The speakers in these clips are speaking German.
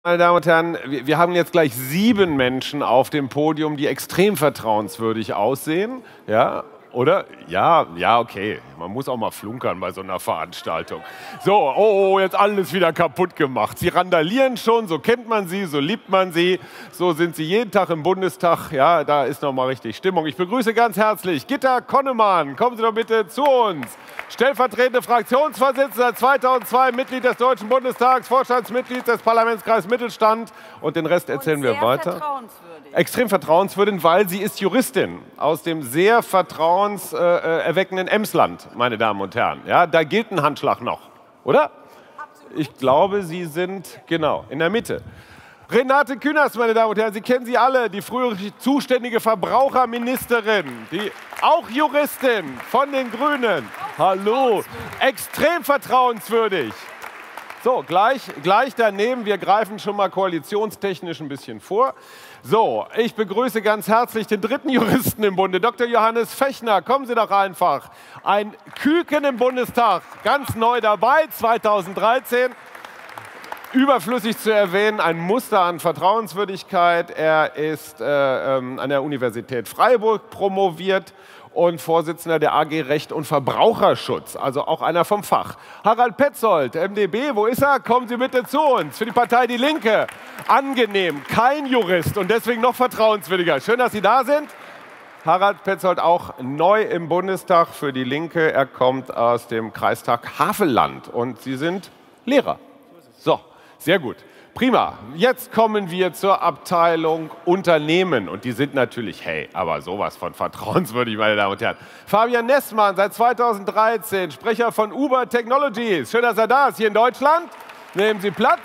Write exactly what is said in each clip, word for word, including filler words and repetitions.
Meine Damen und Herren, wir haben jetzt gleich sieben Menschen auf dem Podium, die extrem vertrauenswürdig aussehen. Ja, oder? Ja, ja, okay. Man muss auch mal flunkern bei so einer Veranstaltung. So, oh, oh, jetzt alles wieder kaputt gemacht. Sie randalieren schon, so kennt man sie, so liebt man sie. So sind sie jeden Tag im Bundestag. Ja, da ist noch mal richtig Stimmung. Ich begrüße ganz herzlich Gitta Connemann. Kommen Sie doch bitte zu uns. Stellvertretende Fraktionsvorsitzende seit zweitausendzwei, Mitglied des Deutschen Bundestags, Vorstandsmitglied des Parlamentskreises Mittelstand. Und den Rest erzählen wir weiter. Vertrauenswürdig. Extrem vertrauenswürdig, weil sie ist Juristin aus dem sehr vertrauenserweckenden Emsland, meine Damen und Herren. Ja, da gilt ein Handschlag noch, oder? Absolut. Ich glaube, Sie sind genau in der Mitte. Renate Künast, meine Damen und Herren, Sie kennen sie alle, die frühere zuständige Verbraucherministerin, die auch Juristin von den Grünen. Hallo, extrem vertrauenswürdig. So, gleich, gleich daneben, wir greifen schon mal koalitionstechnisch ein bisschen vor. So, ich begrüße ganz herzlich den dritten Juristen im Bunde, Doktor Johannes Fechner. Kommen Sie doch einfach. Ein Küken im Bundestag, ganz neu dabei, zweitausenddreizehn. Überflüssig zu erwähnen, ein Muster an Vertrauenswürdigkeit. Er ist äh, ähm, an der Universität Freiburg promoviert und Vorsitzender der A G Recht und Verbraucherschutz, also auch einer vom Fach. Harald Petzold, M d B, wo ist er? Kommen Sie bitte zu uns. Für die Partei Die Linke. Angenehm, kein Jurist und deswegen noch vertrauenswürdiger. Schön, dass Sie da sind. Harald Petzold auch neu im Bundestag für Die Linke. Er kommt aus dem Kreistag Havelland und Sie sind Lehrer. So, sehr gut. Prima. Jetzt kommen wir zur Abteilung Unternehmen. Und die sind natürlich, hey, aber sowas von vertrauenswürdig, meine Damen und Herren. Fabian Nessmann, seit zweitausenddreizehn, Sprecher von Uber Technologies. Schön, dass er da ist, hier in Deutschland. Nehmen Sie Platz.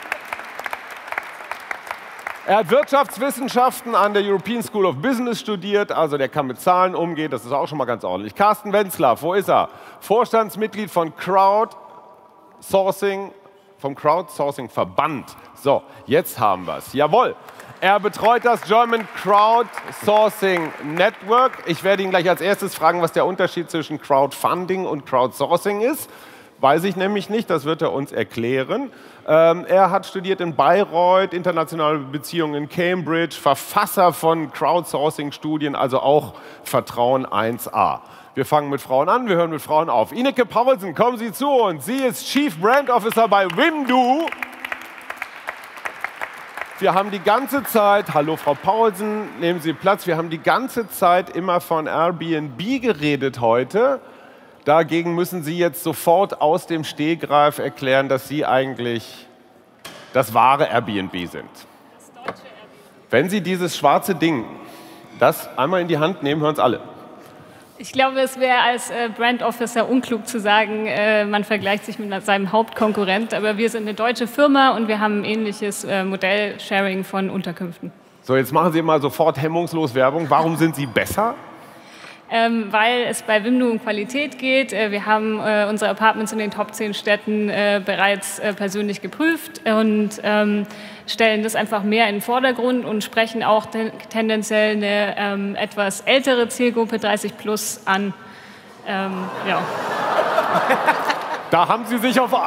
Er hat Wirtschaftswissenschaften an der European School of Business studiert, also der kann mit Zahlen umgehen, das ist auch schon mal ganz ordentlich. Carsten Wenzlaff, wo ist er? Vorstandsmitglied von Crowdsourcing, vom Crowdsourcing-Verband. So, jetzt haben wir es. Jawohl. Er betreut das German Crowdsourcing Network. Ich werde ihn gleich als erstes fragen, was der Unterschied zwischen Crowdfunding und Crowdsourcing ist. Weiß ich nämlich nicht, das wird er uns erklären. Ähm, er hat studiert in Bayreuth, internationale Beziehungen in Cambridge, Verfasser von Crowdsourcing-Studien, also auch Vertrauen eins a. Wir fangen mit Frauen an, wir hören mit Frauen auf. Ineke Paulsen, kommen Sie zu uns. Sie ist Chief Brand Officer bei Wimdu. Wir haben die ganze Zeit, hallo Frau Paulsen, nehmen Sie Platz, wir haben die ganze Zeit immer von Airbnb geredet heute. Dagegen müssen Sie jetzt sofort aus dem Stegreif erklären, dass Sie eigentlich das wahre Airbnb sind. Das deutsche Airbnb. Wenn Sie dieses schwarze Ding, das einmal in die Hand nehmen, hören es alle. Ich glaube, es wäre als äh, Brand Officer unklug zu sagen, äh, man vergleicht sich mit seinem Hauptkonkurrent. Aber wir sind eine deutsche Firma und wir haben ein ähnliches äh, Modell Sharing von Unterkünften. So, jetzt machen Sie mal sofort hemmungslos Werbung. Warum sind Sie besser? Ähm, weil es bei Wimdu um Qualität geht. Äh, wir haben äh, unsere Apartments in den Top zehn Städten äh, bereits äh, persönlich geprüft und ähm, stellen das einfach mehr in den Vordergrund und sprechen auch ten tendenziell eine ähm, etwas ältere Zielgruppe, dreißig plus, an. Ähm, ja. Da haben Sie sich auf,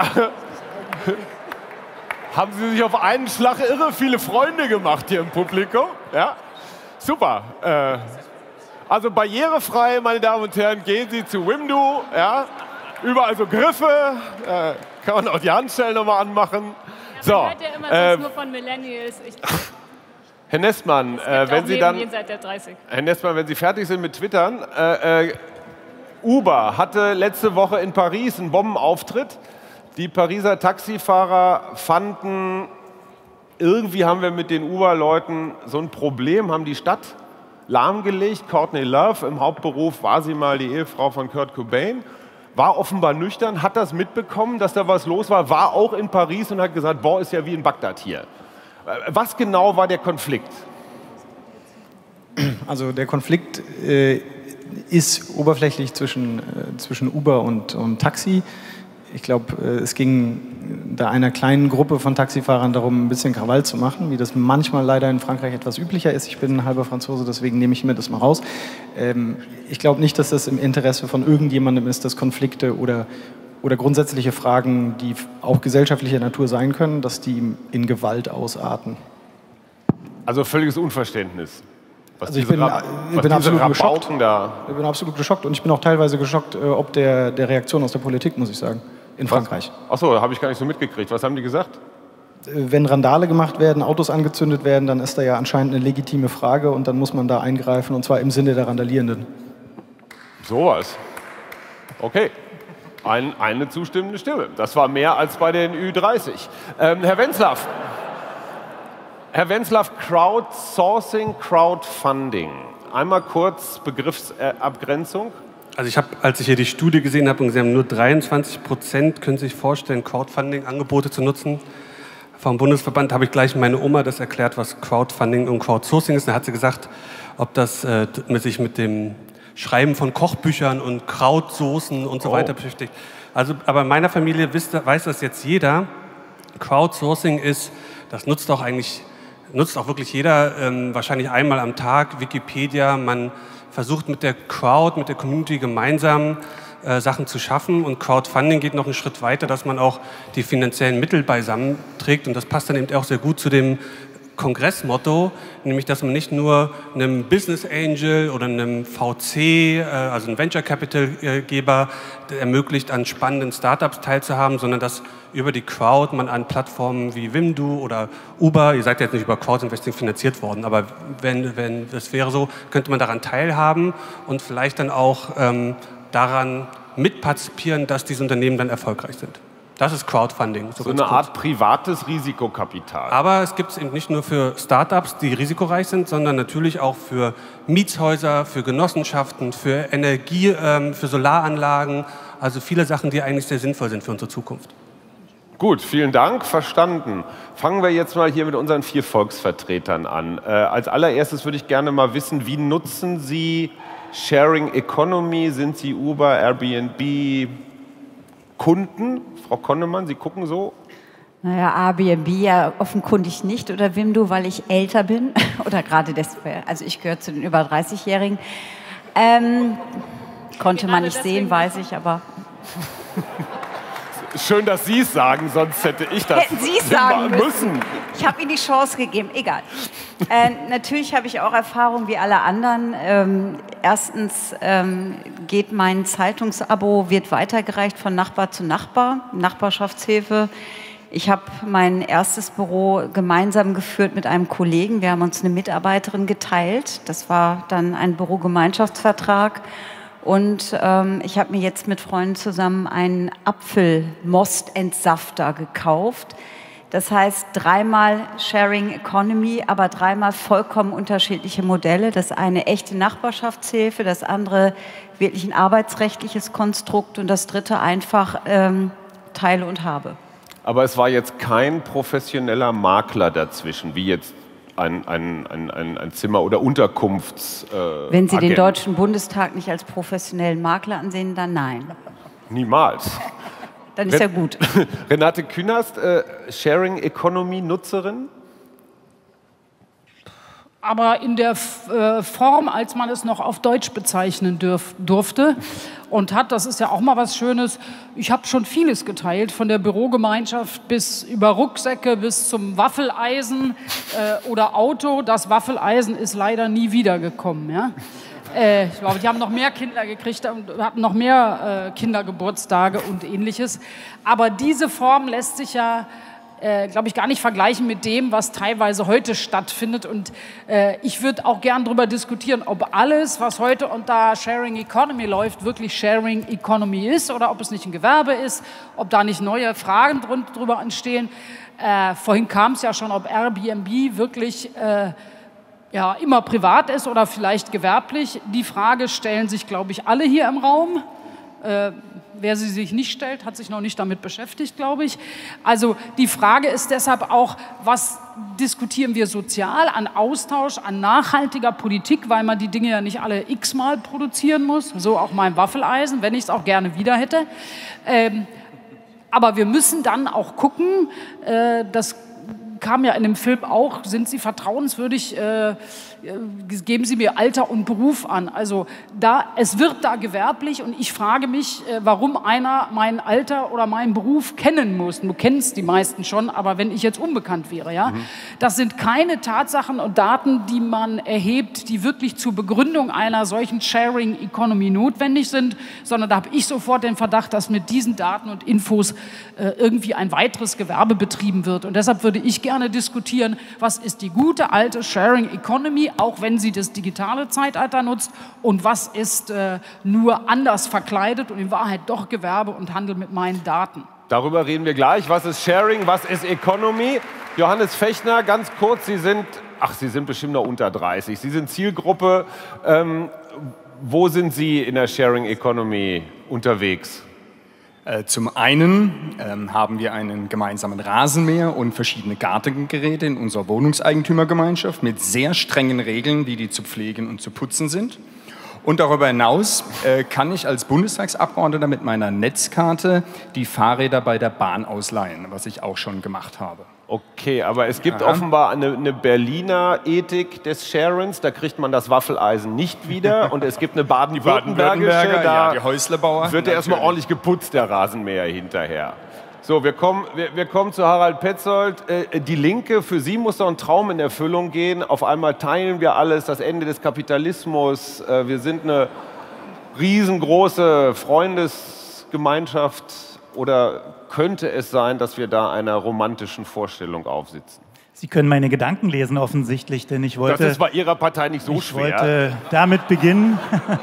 haben Sie sich auf einen Schlag irre viele Freunde gemacht hier im Publikum. Ja? Super. Äh, Also barrierefrei, meine Damen und Herren, gehen Sie zu Wimdu. Ja? Überall so Griffe, äh, kann man auch die Handstellen nochmal anmachen. Ja, so, man hört ja immer äh, nur von Millennials. Ich, Herr Nessmann, äh, wenn Sie dann, der dreißig. Herr Nessmann, wenn Sie fertig sind mit Twittern, äh, äh, Uber hatte letzte Woche in Paris einen Bombenauftritt. Die Pariser Taxifahrer fanden, irgendwie haben wir mit den Uber-Leuten so ein Problem, haben die Stadt lahmgelegt. Courtney Love, im Hauptberuf war sie mal die Ehefrau von Kurt Cobain, war offenbar nüchtern, hat das mitbekommen, dass da was los war, war auch in Paris und hat gesagt, boah, ist ja wie in Bagdad hier. Was genau war der Konflikt? Also der Konflikt äh, ist oberflächlich zwischen, äh, zwischen Uber und, und Taxi. Ich glaube, es ging da einer kleinen Gruppe von Taxifahrern darum, ein bisschen Krawall zu machen, wie das manchmal leider in Frankreich etwas üblicher ist. Ich bin ein halber Franzose, deswegen nehme ich mir das mal raus. Ich glaube nicht, dass das im Interesse von irgendjemandem ist, dass Konflikte oder, oder grundsätzliche Fragen, die auch gesellschaftlicher Natur sein können, dass die in Gewalt ausarten. Also völliges Unverständnis. Was also ich bin, Ra ich bin absolut geschockt. Da ich bin absolut geschockt und ich bin auch teilweise geschockt, äh, ob der, der Reaktion aus der Politik, muss ich sagen, in Frankreich. Achso, da habe ich gar nicht so mitgekriegt. Was haben die gesagt? Wenn Randale gemacht werden, Autos angezündet werden, dann ist da ja anscheinend eine legitime Frage und dann muss man da eingreifen und zwar im Sinne der Randalierenden. Sowas. Okay. Ein, eine zustimmende Stimme. Das war mehr als bei den Ü dreißig. Ähm, Herr Wenzlaff. Herr Wenzlaff, Crowdsourcing, Crowdfunding. Einmal kurz Begriffsabgrenzung. Also ich habe, als ich hier die Studie gesehen habe und gesehen habe, nur dreiundzwanzig Prozent können sich vorstellen, Crowdfunding-Angebote zu nutzen. Vom Bundesverband habe ich gleich meine Oma das erklärt, was Crowdfunding und Crowdsourcing ist. Da hat sie gesagt, ob das äh, mit sich mit dem Schreiben von Kochbüchern und Krautsoßen und so oh. weiter beschäftigt. Also, aber in meiner Familie wisst, weiß das jetzt jeder. Crowdsourcing ist, das nutzt auch eigentlich, nutzt auch wirklich jeder, ähm, wahrscheinlich einmal am Tag, Wikipedia. Man versucht mit der Crowd, mit der Community gemeinsam äh, Sachen zu schaffen. Und Crowdfunding geht noch einen Schritt weiter, dass man auch die finanziellen Mittel beisammen trägt. Und das passt dann eben auch sehr gut zu dem Kongressmotto, nämlich dass man nicht nur einem Business Angel oder einem V C, äh, also einem Venture Capital Geber, ermöglicht, an spannenden Startups teilzuhaben, sondern dass über die Crowd man an Plattformen wie Wimdu oder Uber, ihr seid jetzt nicht über Crowdinvesting finanziert worden, aber wenn, wenn das wäre so, könnte man daran teilhaben und vielleicht dann auch ähm, daran mitpartizipieren, dass diese Unternehmen dann erfolgreich sind. Das ist Crowdfunding. So, so eine Art privates Risikokapital. Aber es gibt es eben nicht nur für Startups, die risikoreich sind, sondern natürlich auch für Mietshäuser, für Genossenschaften, für Energie, ähm, für Solaranlagen. Also viele Sachen, die eigentlich sehr sinnvoll sind für unsere Zukunft. Gut, vielen Dank, verstanden. Fangen wir jetzt mal hier mit unseren vier Volksvertretern an. Äh, als allererstes würde ich gerne mal wissen, wie nutzen Sie Sharing Economy? Sind Sie Uber, Airbnb, Kunden? Frau Konnemann, Sie gucken so? Naja, Airbnb ja offenkundig nicht oder Wimdu, weil ich älter bin oder gerade deswegen, also ich gehöre zu den über dreißig-Jährigen. Ähm, konnte man nicht sehen, weiß ich, aber... Schön, dass Sie es sagen, sonst hätte ich das Hätten Sie es sagen müssen. müssen. Ich habe Ihnen die Chance gegeben, egal. Äh, natürlich habe ich auch Erfahrung wie alle anderen. Ähm, erstens ähm, geht mein Zeitungsabo, wird weitergereicht von Nachbar zu Nachbar, Nachbarschaftshilfe. Ich habe mein erstes Büro gemeinsam geführt mit einem Kollegen. Wir haben uns eine Mitarbeiterin geteilt. Das war dann ein Bürogemeinschaftsvertrag. Und ähm, ich habe mir jetzt mit Freunden zusammen einen Apfelmostentsafter gekauft. Das heißt dreimal Sharing Economy, aber dreimal vollkommen unterschiedliche Modelle. Das eine echte Nachbarschaftshilfe, das andere wirklich ein arbeitsrechtliches Konstrukt und das dritte einfach ähm, Teile und Habe. Aber es war jetzt kein professioneller Makler dazwischen, wie jetzt ein, ein, ein, ein, ein Zimmer- oder Unterkunfts. Äh, Wenn Sie Agent. den Deutschen Bundestag nicht als professionellen Makler ansehen, dann nein. Niemals. Dann ist ja gut. Renate Künast, äh, Sharing Economy Nutzerin? Aber in der äh, Form, als man es noch auf Deutsch bezeichnen dürf, durfte und hat, das ist ja auch mal was Schönes, ich habe schon vieles geteilt, von der Bürogemeinschaft bis über Rucksäcke bis zum Waffeleisen äh, oder Auto. Das Waffeleisen ist leider nie wiedergekommen. Ja? Äh, ich glaube, die haben noch mehr Kinder gekriegt und hatten noch mehr äh, Kindergeburtstage und Ähnliches. Aber diese Form lässt sich ja Äh, glaube ich, gar nicht vergleichen mit dem, was teilweise heute stattfindet. Und äh, ich würde auch gern darüber diskutieren, ob alles, was heute unter Sharing Economy läuft, wirklich Sharing Economy ist oder ob es nicht ein Gewerbe ist, ob da nicht neue Fragen drüber entstehen. Äh, vorhin kam es ja schon, ob Airbnb wirklich äh, ja, immer privat ist oder vielleicht gewerblich. Die Frage stellen sich, glaube ich, alle hier im Raum. Äh, Wer sie sich nicht stellt, hat sich noch nicht damit beschäftigt, glaube ich. Also die Frage ist deshalb auch, was diskutieren wir sozial an Austausch, an nachhaltiger Politik, weil man die Dinge ja nicht alle x-mal produzieren muss, so auch mein Waffeleisen, wenn ich es auch gerne wieder hätte. Ähm, aber wir müssen dann auch gucken, äh, das kam ja in dem Film auch, sind sie vertrauenswürdig, äh, geben Sie mir Alter und Beruf an. Also da, es wird da gewerblich und ich frage mich, äh, warum einer mein Alter oder meinen Beruf kennen muss. Du kennst die meisten schon, aber wenn ich jetzt unbekannt wäre, ja, mhm. das sind keine Tatsachen und Daten, die man erhebt, die wirklich zur Begründung einer solchen Sharing Economy notwendig sind, sondern da habe ich sofort den Verdacht, dass mit diesen Daten und Infos äh, irgendwie ein weiteres Gewerbe betrieben wird. Und deshalb würde ich gerne diskutieren, was ist die gute alte Sharing Economy, auch wenn sie das digitale Zeitalter nutzt, und was ist äh, nur anders verkleidet und in Wahrheit doch Gewerbe und Handel mit meinen Daten. Darüber reden wir gleich. Was ist Sharing, was ist Economy? Johannes Fechner, ganz kurz, Sie sind, ach, Sie sind bestimmt noch unter dreißig. Sie sind Zielgruppe. Ähm, wo sind Sie in der Sharing Economy unterwegs? Zum einen ähm, haben wir einen gemeinsamen Rasenmäher und verschiedene Gartengeräte in unserer Wohnungseigentümergemeinschaft mit sehr strengen Regeln, wie die zu pflegen und zu putzen sind. Und darüber hinaus äh, kann ich als Bundestagsabgeordneter mit meiner Netzkarte die Fahrräder bei der Bahn ausleihen, was ich auch schon gemacht habe. Okay, aber es gibt ja. offenbar eine, eine Berliner Ethik des Sharens, da kriegt man das Waffeleisen nicht wieder. Und es gibt eine baden-württembergische, da ja, die Häuslebauer, wird der erstmal ordentlich geputzt, der Rasenmäher hinterher. So, wir kommen, wir, wir kommen zu Harald Petzold. Äh, die Linke, für Sie muss doch ein Traum in Erfüllung gehen. Auf einmal teilen wir alles, das Ende des Kapitalismus. Äh, wir sind eine riesengroße Freundesgemeinschaft. Oder könnte es sein, dass wir da einer romantischen Vorstellung aufsitzen? Sie können meine Gedanken lesen offensichtlich, denn ich wollte... Das ist bei Ihrer Partei nicht so ich schwer. Ich wollte damit beginnen...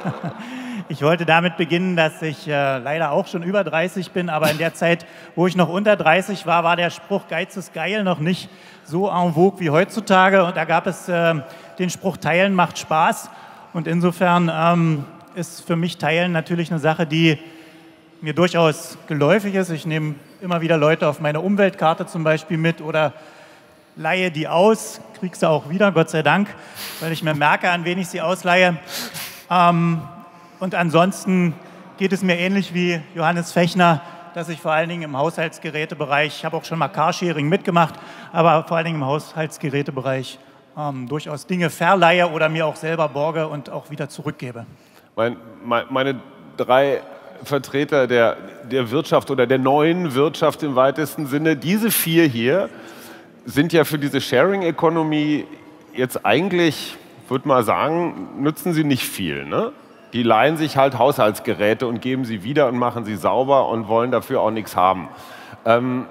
Ich wollte damit beginnen, dass ich äh, leider auch schon über dreißig bin, aber in der Zeit, wo ich noch unter dreißig war, war der Spruch Geiz ist geil noch nicht so en vogue wie heutzutage. Und da gab es äh, den Spruch Teilen macht Spaß. Und insofern ähm, ist für mich Teilen natürlich eine Sache, die mir durchaus geläufig ist. Ich nehme immer wieder Leute auf meine Umweltkarte zum Beispiel mit oder leihe die aus, kriege sie auch wieder, Gott sei Dank, weil ich mir merke, an wen ich sie ausleihe. Ähm, Und ansonsten geht es mir ähnlich wie Johannes Fechner, dass ich vor allen Dingen im Haushaltsgerätebereich, ich habe auch schon mal Carsharing mitgemacht, aber vor allen Dingen im Haushaltsgerätebereich ähm, durchaus Dinge verleihe oder mir auch selber borge und auch wieder zurückgebe. Mein, mein, meine drei Vertreter der, der Wirtschaft oder der neuen Wirtschaft im weitesten Sinne, diese vier hier sind ja für diese Sharing Economy jetzt eigentlich, würde mal sagen, nützen sie nicht viel, ne? Die leihen sich halt Haushaltsgeräte und geben sie wieder und machen sie sauber und wollen dafür auch nichts haben. Ähm,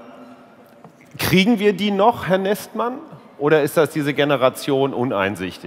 kriegen wir die noch, Herr Nestmann? Oder ist das diese Generation uneinsichtig?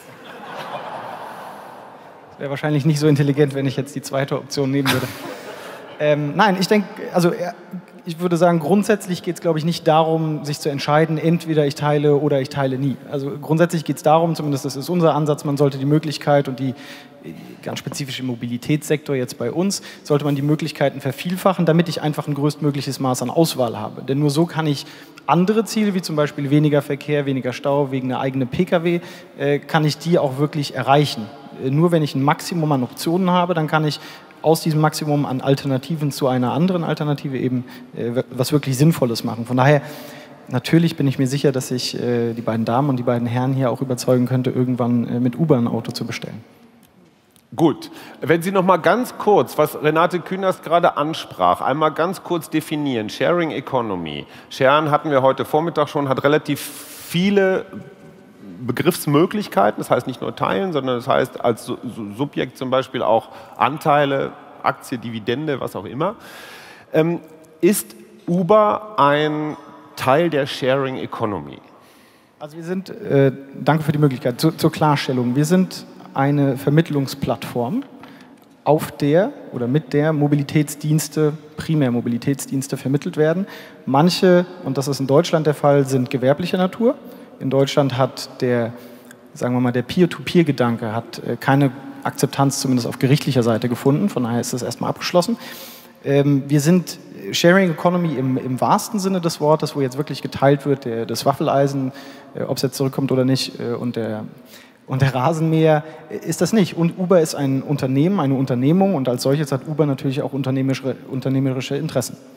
Das wäre wahrscheinlich nicht so intelligent, wenn ich jetzt die zweite Option nehmen würde. ähm, nein, ich denke, also ich würde sagen, grundsätzlich geht es, glaube ich, nicht darum, sich zu entscheiden, entweder ich teile oder ich teile nie. Also grundsätzlich geht es darum, zumindest das ist unser Ansatz, man sollte die Möglichkeit und die ganz spezifisch im Mobilitätssektor jetzt bei uns, sollte man die Möglichkeiten vervielfachen, damit ich einfach ein größtmögliches Maß an Auswahl habe. Denn nur so kann ich andere Ziele, wie zum Beispiel weniger Verkehr, weniger Stau, wegen einer eigenen Pkw, äh, kann ich die auch wirklich erreichen. Äh, nur wenn ich ein Maximum an Optionen habe, dann kann ich aus diesem Maximum an Alternativen zu einer anderen Alternative eben äh, was wirklich Sinnvolles machen. Von daher, natürlich bin ich mir sicher, dass ich äh, die beiden Damen und die beiden Herren hier auch überzeugen könnte, irgendwann äh, mit Uber ein Auto zu bestellen. Gut, wenn Sie noch mal ganz kurz, was Renate Künast gerade ansprach, einmal ganz kurz definieren, Sharing Economy. Sharing hatten wir heute Vormittag schon, hat relativ viele Begriffsmöglichkeiten, das heißt nicht nur teilen, sondern das heißt als Subjekt zum Beispiel auch Anteile, Aktie, Dividende, was auch immer. Ähm, ist Uber ein Teil der Sharing Economy? Also wir sind, äh, danke für die Möglichkeit, zu, zur Klarstellung, wir sind eine Vermittlungsplattform, auf der oder mit der Mobilitätsdienste, primär Mobilitätsdienste vermittelt werden. Manche, und das ist in Deutschland der Fall, sind gewerblicher Natur. In Deutschland hat der, sagen wir mal, der Peer-to-Peer-Gedanke hat keine Akzeptanz zumindest auf gerichtlicher Seite gefunden, von daher ist das erstmal abgeschlossen. Wir sind Sharing Economy im, im wahrsten Sinne des Wortes, wo jetzt wirklich geteilt wird, der, das Waffeleisen, ob es jetzt zurückkommt oder nicht, und der Und der Rasenmäher ist das nicht. Und Uber ist ein Unternehmen, eine Unternehmung und als solches hat Uber natürlich auch unternehmerische, unternehmerische Interessen.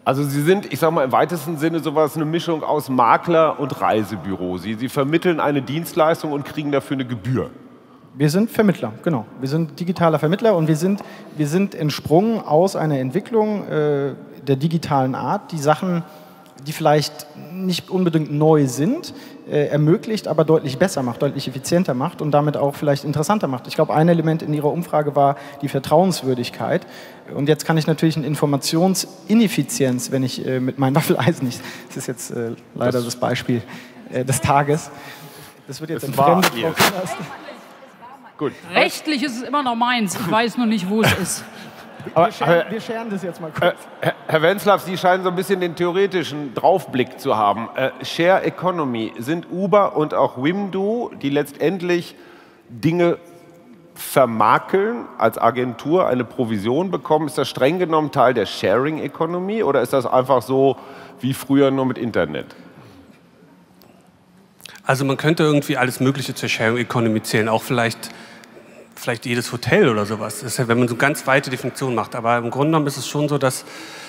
Also Sie sind, ich sage mal im weitesten Sinne sowas, eine Mischung aus Makler und Reisebüro. Sie, Sie vermitteln eine Dienstleistung und kriegen dafür eine Gebühr. Wir sind Vermittler, genau. Wir sind digitaler Vermittler und wir sind, wir sind entsprungen aus einer Entwicklung äh, der digitalen Art, die Sachen, die vielleicht nicht unbedingt neu sind, äh, ermöglicht, aber deutlich besser macht, deutlich effizienter macht und damit auch vielleicht interessanter macht. Ich glaube, ein Element in Ihrer Umfrage war die Vertrauenswürdigkeit. Und jetzt kann ich natürlich eine Informationsineffizienz, wenn ich äh, mit meinem Waffeleisen, ich, das ist jetzt äh, leider das, das Beispiel äh, des Tages, das wird jetzt entfremdet. Gut. Rechtlich ist es immer noch meins, ich weiß nur nicht, wo es ist. Aber, wir, scheren, wir scheren das jetzt mal kurz. Äh, Herr Wenzlaff, Sie scheinen so ein bisschen den theoretischen Draufblick zu haben. Äh, Share Economy, sind Uber und auch Wimdu, die letztendlich Dinge vermakeln, als Agentur eine Provision bekommen, ist das streng genommen Teil der Sharing Economy oder ist das einfach so wie früher nur mit Internet? Also man könnte irgendwie alles Mögliche zur Sharing Economy zählen, auch vielleicht, vielleicht jedes Hotel oder sowas. Das ist ja, wenn man so ganz weite Definitionen macht. Aber im Grunde genommen ist es schon so, dass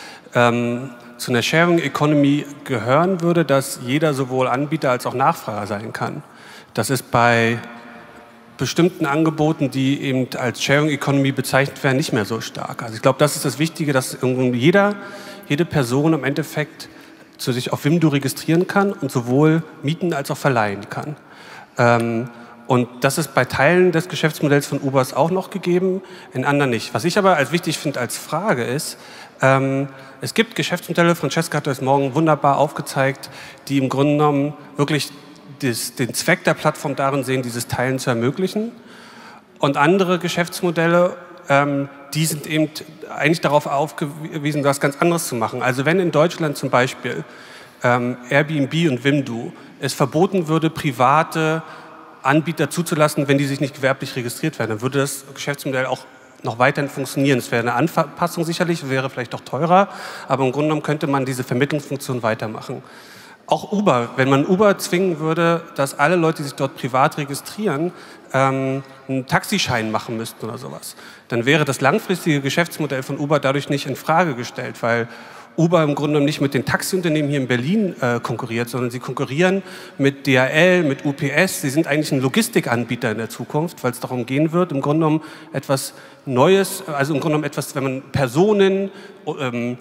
ähm, zu einer Sharing Economy gehören würde, dass jeder sowohl Anbieter als auch Nachfrager sein kann. Das ist bei bestimmten Angeboten, die eben als Sharing Economy bezeichnet werden, nicht mehr so stark. Also ich glaube, das ist das Wichtige, dass irgendwie jeder, jede Person im Endeffekt zu sich auf Wimdu registrieren kann und sowohl mieten als auch verleihen kann. Ähm, und das ist bei Teilen des Geschäftsmodells von Ubers auch noch gegeben, in anderen nicht. Was ich aber als wichtig finde als Frage ist, ähm, es gibt Geschäftsmodelle, Francesca hat das morgen wunderbar aufgezeigt, die im Grunde genommen wirklich des, den Zweck der Plattform darin sehen, dieses Teilen zu ermöglichen. Und andere Geschäftsmodelle, ähm, die sind eben eigentlich darauf aufgewiesen, was ganz anderes zu machen. Also wenn in Deutschland zum Beispiel ähm, Airbnb und Wimdu es verboten würde, private Anbieter zuzulassen, wenn die sich nicht gewerblich registriert werden, dann würde das Geschäftsmodell auch noch weiterhin funktionieren. Es wäre eine Anpassung sicherlich, wäre vielleicht auch teurer, aber im Grunde genommen könnte man diese Vermittlungsfunktion weitermachen. Auch Uber, wenn man Uber zwingen würde, dass alle Leute, die sich dort privat registrieren, ähm, einen Taxischein machen müssten oder sowas, dann wäre das langfristige Geschäftsmodell von Uber dadurch nicht in Frage gestellt, weil Uber im Grunde genommen nicht mit den Taxiunternehmen hier in Berlin äh, konkurriert, sondern sie konkurrieren mit D H L, mit U P S. Sie sind eigentlich ein Logistikanbieter in der Zukunft, weil es darum gehen wird, im Grunde genommen etwas Neues, also im Grunde genommen etwas, wenn man Personen, ähm,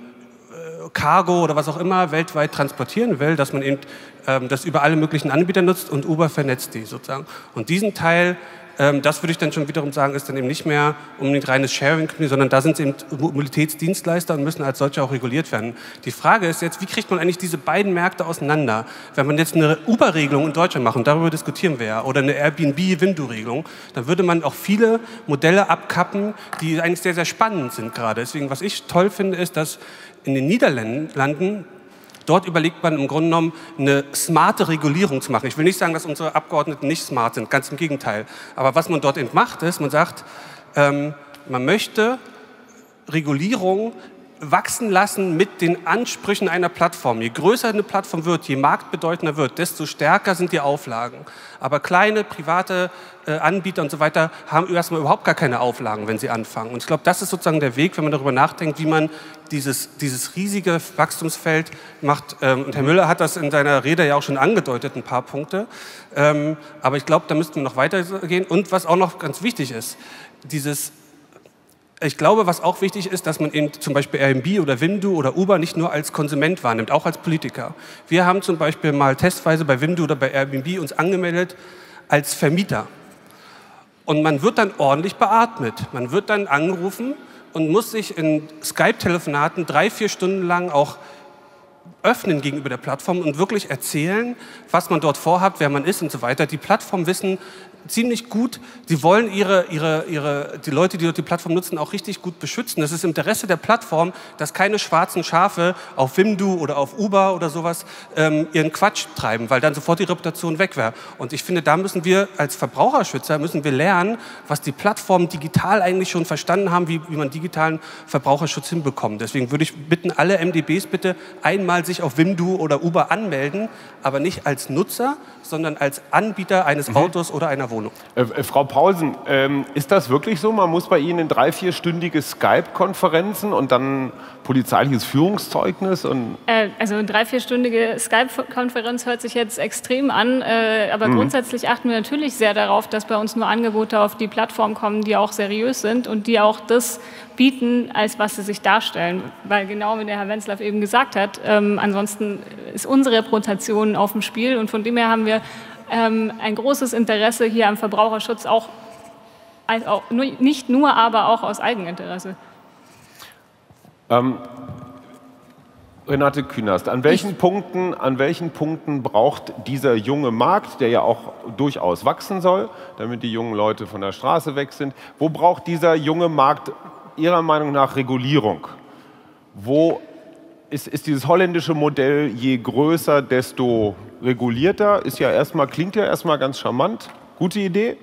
Cargo oder was auch immer weltweit transportieren will, dass man eben ähm, das über alle möglichen Anbieter nutzt und Uber vernetzt die sozusagen. Und diesen Teil, ähm, das würde ich dann schon wiederum sagen, ist dann eben nicht mehr unbedingt reines Sharing, sondern da sind es eben Mobilitätsdienstleister und müssen als solche auch reguliert werden. Die Frage ist jetzt, wie kriegt man eigentlich diese beiden Märkte auseinander? Wenn man jetzt eine Uber-Regelung in Deutschland macht, und darüber diskutieren wir ja, oder eine Airbnb-Wimdu-Regelung, dann würde man auch viele Modelle abkappen, die eigentlich sehr, sehr spannend sind gerade. Deswegen, was ich toll finde, ist, dass in den Niederlanden, dort überlegt man im Grunde genommen, eine smarte Regulierung zu machen. Ich will nicht sagen, dass unsere Abgeordneten nicht smart sind, ganz im Gegenteil. Aber was man dort eben macht, ist, man sagt, ähm, man möchte Regulierung wachsen lassen mit den Ansprüchen einer Plattform. Je größer eine Plattform wird, je marktbedeutender wird, desto stärker sind die Auflagen. Aber kleine, private äh, Anbieter und so weiter haben erstmal überhaupt gar keine Auflagen, wenn sie anfangen. Und ich glaube, das ist sozusagen der Weg, wenn man darüber nachdenkt, wie man dieses, dieses riesige Wachstumsfeld macht. Ähm, und Herr Müller hat das in seiner Rede ja auch schon angedeutet, ein paar Punkte. Ähm, aber ich glaube, da müssten wir noch weitergehen. Und was auch noch ganz wichtig ist, dieses Ich glaube, was auch wichtig ist, dass man eben zum Beispiel Airbnb oder Wimdu oder Uber nicht nur als Konsument wahrnimmt, auch als Politiker. Wir haben zum Beispiel mal testweise bei Wimdu oder bei Airbnb uns angemeldet als Vermieter. Und man wird dann ordentlich beatmet. Man wird dann angerufen und muss sich in Skype-Telefonaten drei, vier Stunden lang auch öffnen gegenüber der Plattform und wirklich erzählen, was man dort vorhat, wer man ist und so weiter. Die Plattformen wissen ziemlich gut, sie wollen ihre, ihre, ihre, die Leute, die dort die Plattform nutzen, auch richtig gut beschützen. Das ist im Interesse der Plattform, dass keine schwarzen Schafe auf Wimdu oder auf Uber oder sowas ähm, ihren Quatsch treiben, weil dann sofort die Reputation weg wäre. Und ich finde, da müssen wir als Verbraucherschützer müssen wir lernen, was die Plattformen digital eigentlich schon verstanden haben, wie, wie man digitalen Verbraucherschutz hinbekommt. Deswegen würde ich bitten, alle M D Bs bitte einmal sich sich auf Wimdu oder Uber anmelden, aber nicht als Nutzer, sondern als Anbieter eines Mhm. Autos oder einer Wohnung. Äh, äh, Frau Paulsen, ähm, ist das wirklich so? Man muss bei Ihnen in drei, vierstündige Skype-Konferenzen und dann polizeiliches Führungszeugnis? Und Äh, also eine drei-, vierstündige Skype-Konferenz hört sich jetzt extrem an, äh, aber Mhm. grundsätzlich achten wir natürlich sehr darauf, dass bei uns nur Angebote auf die Plattform kommen, die auch seriös sind und die auch das bieten, als was sie sich darstellen. Weil genau wie der Herr Wenzlaff eben gesagt hat, ähm, ansonsten ist unsere Reputation auf dem Spiel und von dem her haben wir ähm, ein großes Interesse hier am Verbraucherschutz, auch, als auch nur, nicht nur, aber auch aus Eigeninteresse. Ähm, Renate Künast, an welchen, Punkten, an welchen Punkten braucht dieser junge Markt, der ja auch durchaus wachsen soll, damit die jungen Leute von der Straße weg sind, wo braucht dieser junge Markt Ihrer Meinung nach Regulierung? Wo ist, ist dieses holländische Modell je größer, desto regulierter? Ist ja erstmal, klingt ja erstmal ganz charmant. Gute Idee?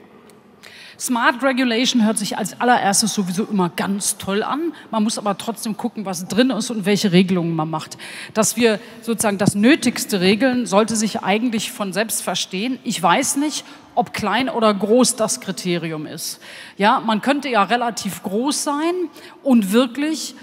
Smart Regulation hört sich als allererstes sowieso immer ganz toll an. Man muss aber trotzdem gucken, was drin ist und welche Regelungen man macht. Dass wir sozusagen das Nötigste regeln, sollte sich eigentlich von selbst verstehen. Ich weiß nicht, ob klein oder groß das Kriterium ist. Ja, man könnte ja relativ groß sein und wirklich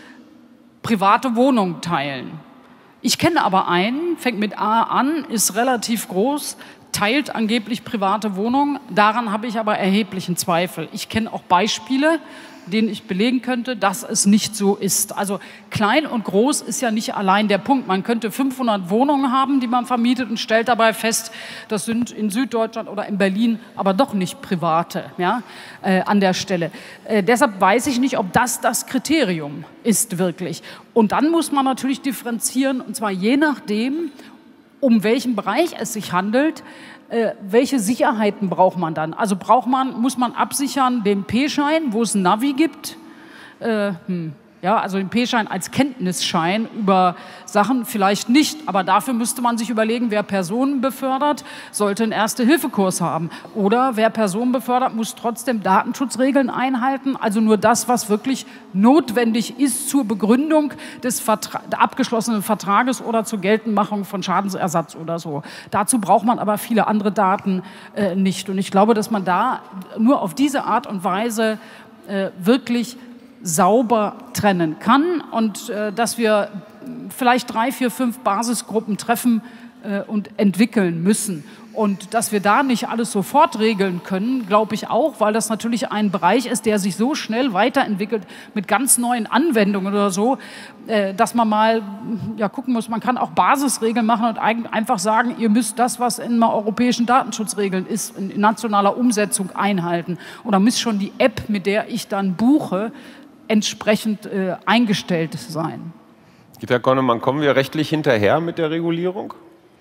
private Wohnungen teilen. Ich kenne aber einen, fängt mit A an, ist relativ groß, teilt angeblich private Wohnungen. Daran habe ich aber erheblichen Zweifel. Ich kenne auch Beispiele, denen ich belegen könnte, dass es nicht so ist. Also klein und groß ist ja nicht allein der Punkt. Man könnte fünfhundert Wohnungen haben, die man vermietet und stellt dabei fest, das sind in Süddeutschland oder in Berlin aber doch nicht private, ja, äh, an der Stelle. Äh, deshalb weiß ich nicht, ob das das Kriterium ist wirklich. Und dann muss man natürlich differenzieren, und zwar je nachdem, um welchen Bereich es sich handelt, äh, welche Sicherheiten braucht man dann? Also braucht man, muss man absichern den P-Schein, wo es ein Navi gibt? Äh, hm. Ja, also den P-Schein als Kenntnisschein über Sachen vielleicht nicht, aber dafür müsste man sich überlegen, wer Personen befördert, sollte einen Erste-Hilfe-Kurs haben. Oder wer Personen befördert, muss trotzdem Datenschutzregeln einhalten, also nur das, was wirklich notwendig ist zur Begründung des Vertra- abgeschlossenen Vertrages oder zur Geltendmachung von Schadensersatz oder so. Dazu braucht man aber viele andere Daten äh, nicht. Und ich glaube, dass man da nur auf diese Art und Weise äh, wirklich sauber trennen kann und äh, dass wir vielleicht drei, vier, fünf Basisgruppen treffen äh, und entwickeln müssen. Und dass wir da nicht alles sofort regeln können, glaube ich auch, weil das natürlich ein Bereich ist, der sich so schnell weiterentwickelt mit ganz neuen Anwendungen oder so, äh, dass man mal ja, gucken muss, man kann auch Basisregeln machen und einfach sagen, ihr müsst das, was in europäischen Datenschutzregeln ist, in nationaler Umsetzung einhalten. Oder müsst schon die App, mit der ich dann buche, entsprechend äh, eingestellt sein. Gitta Konnemann, kommen wir rechtlich hinterher mit der Regulierung?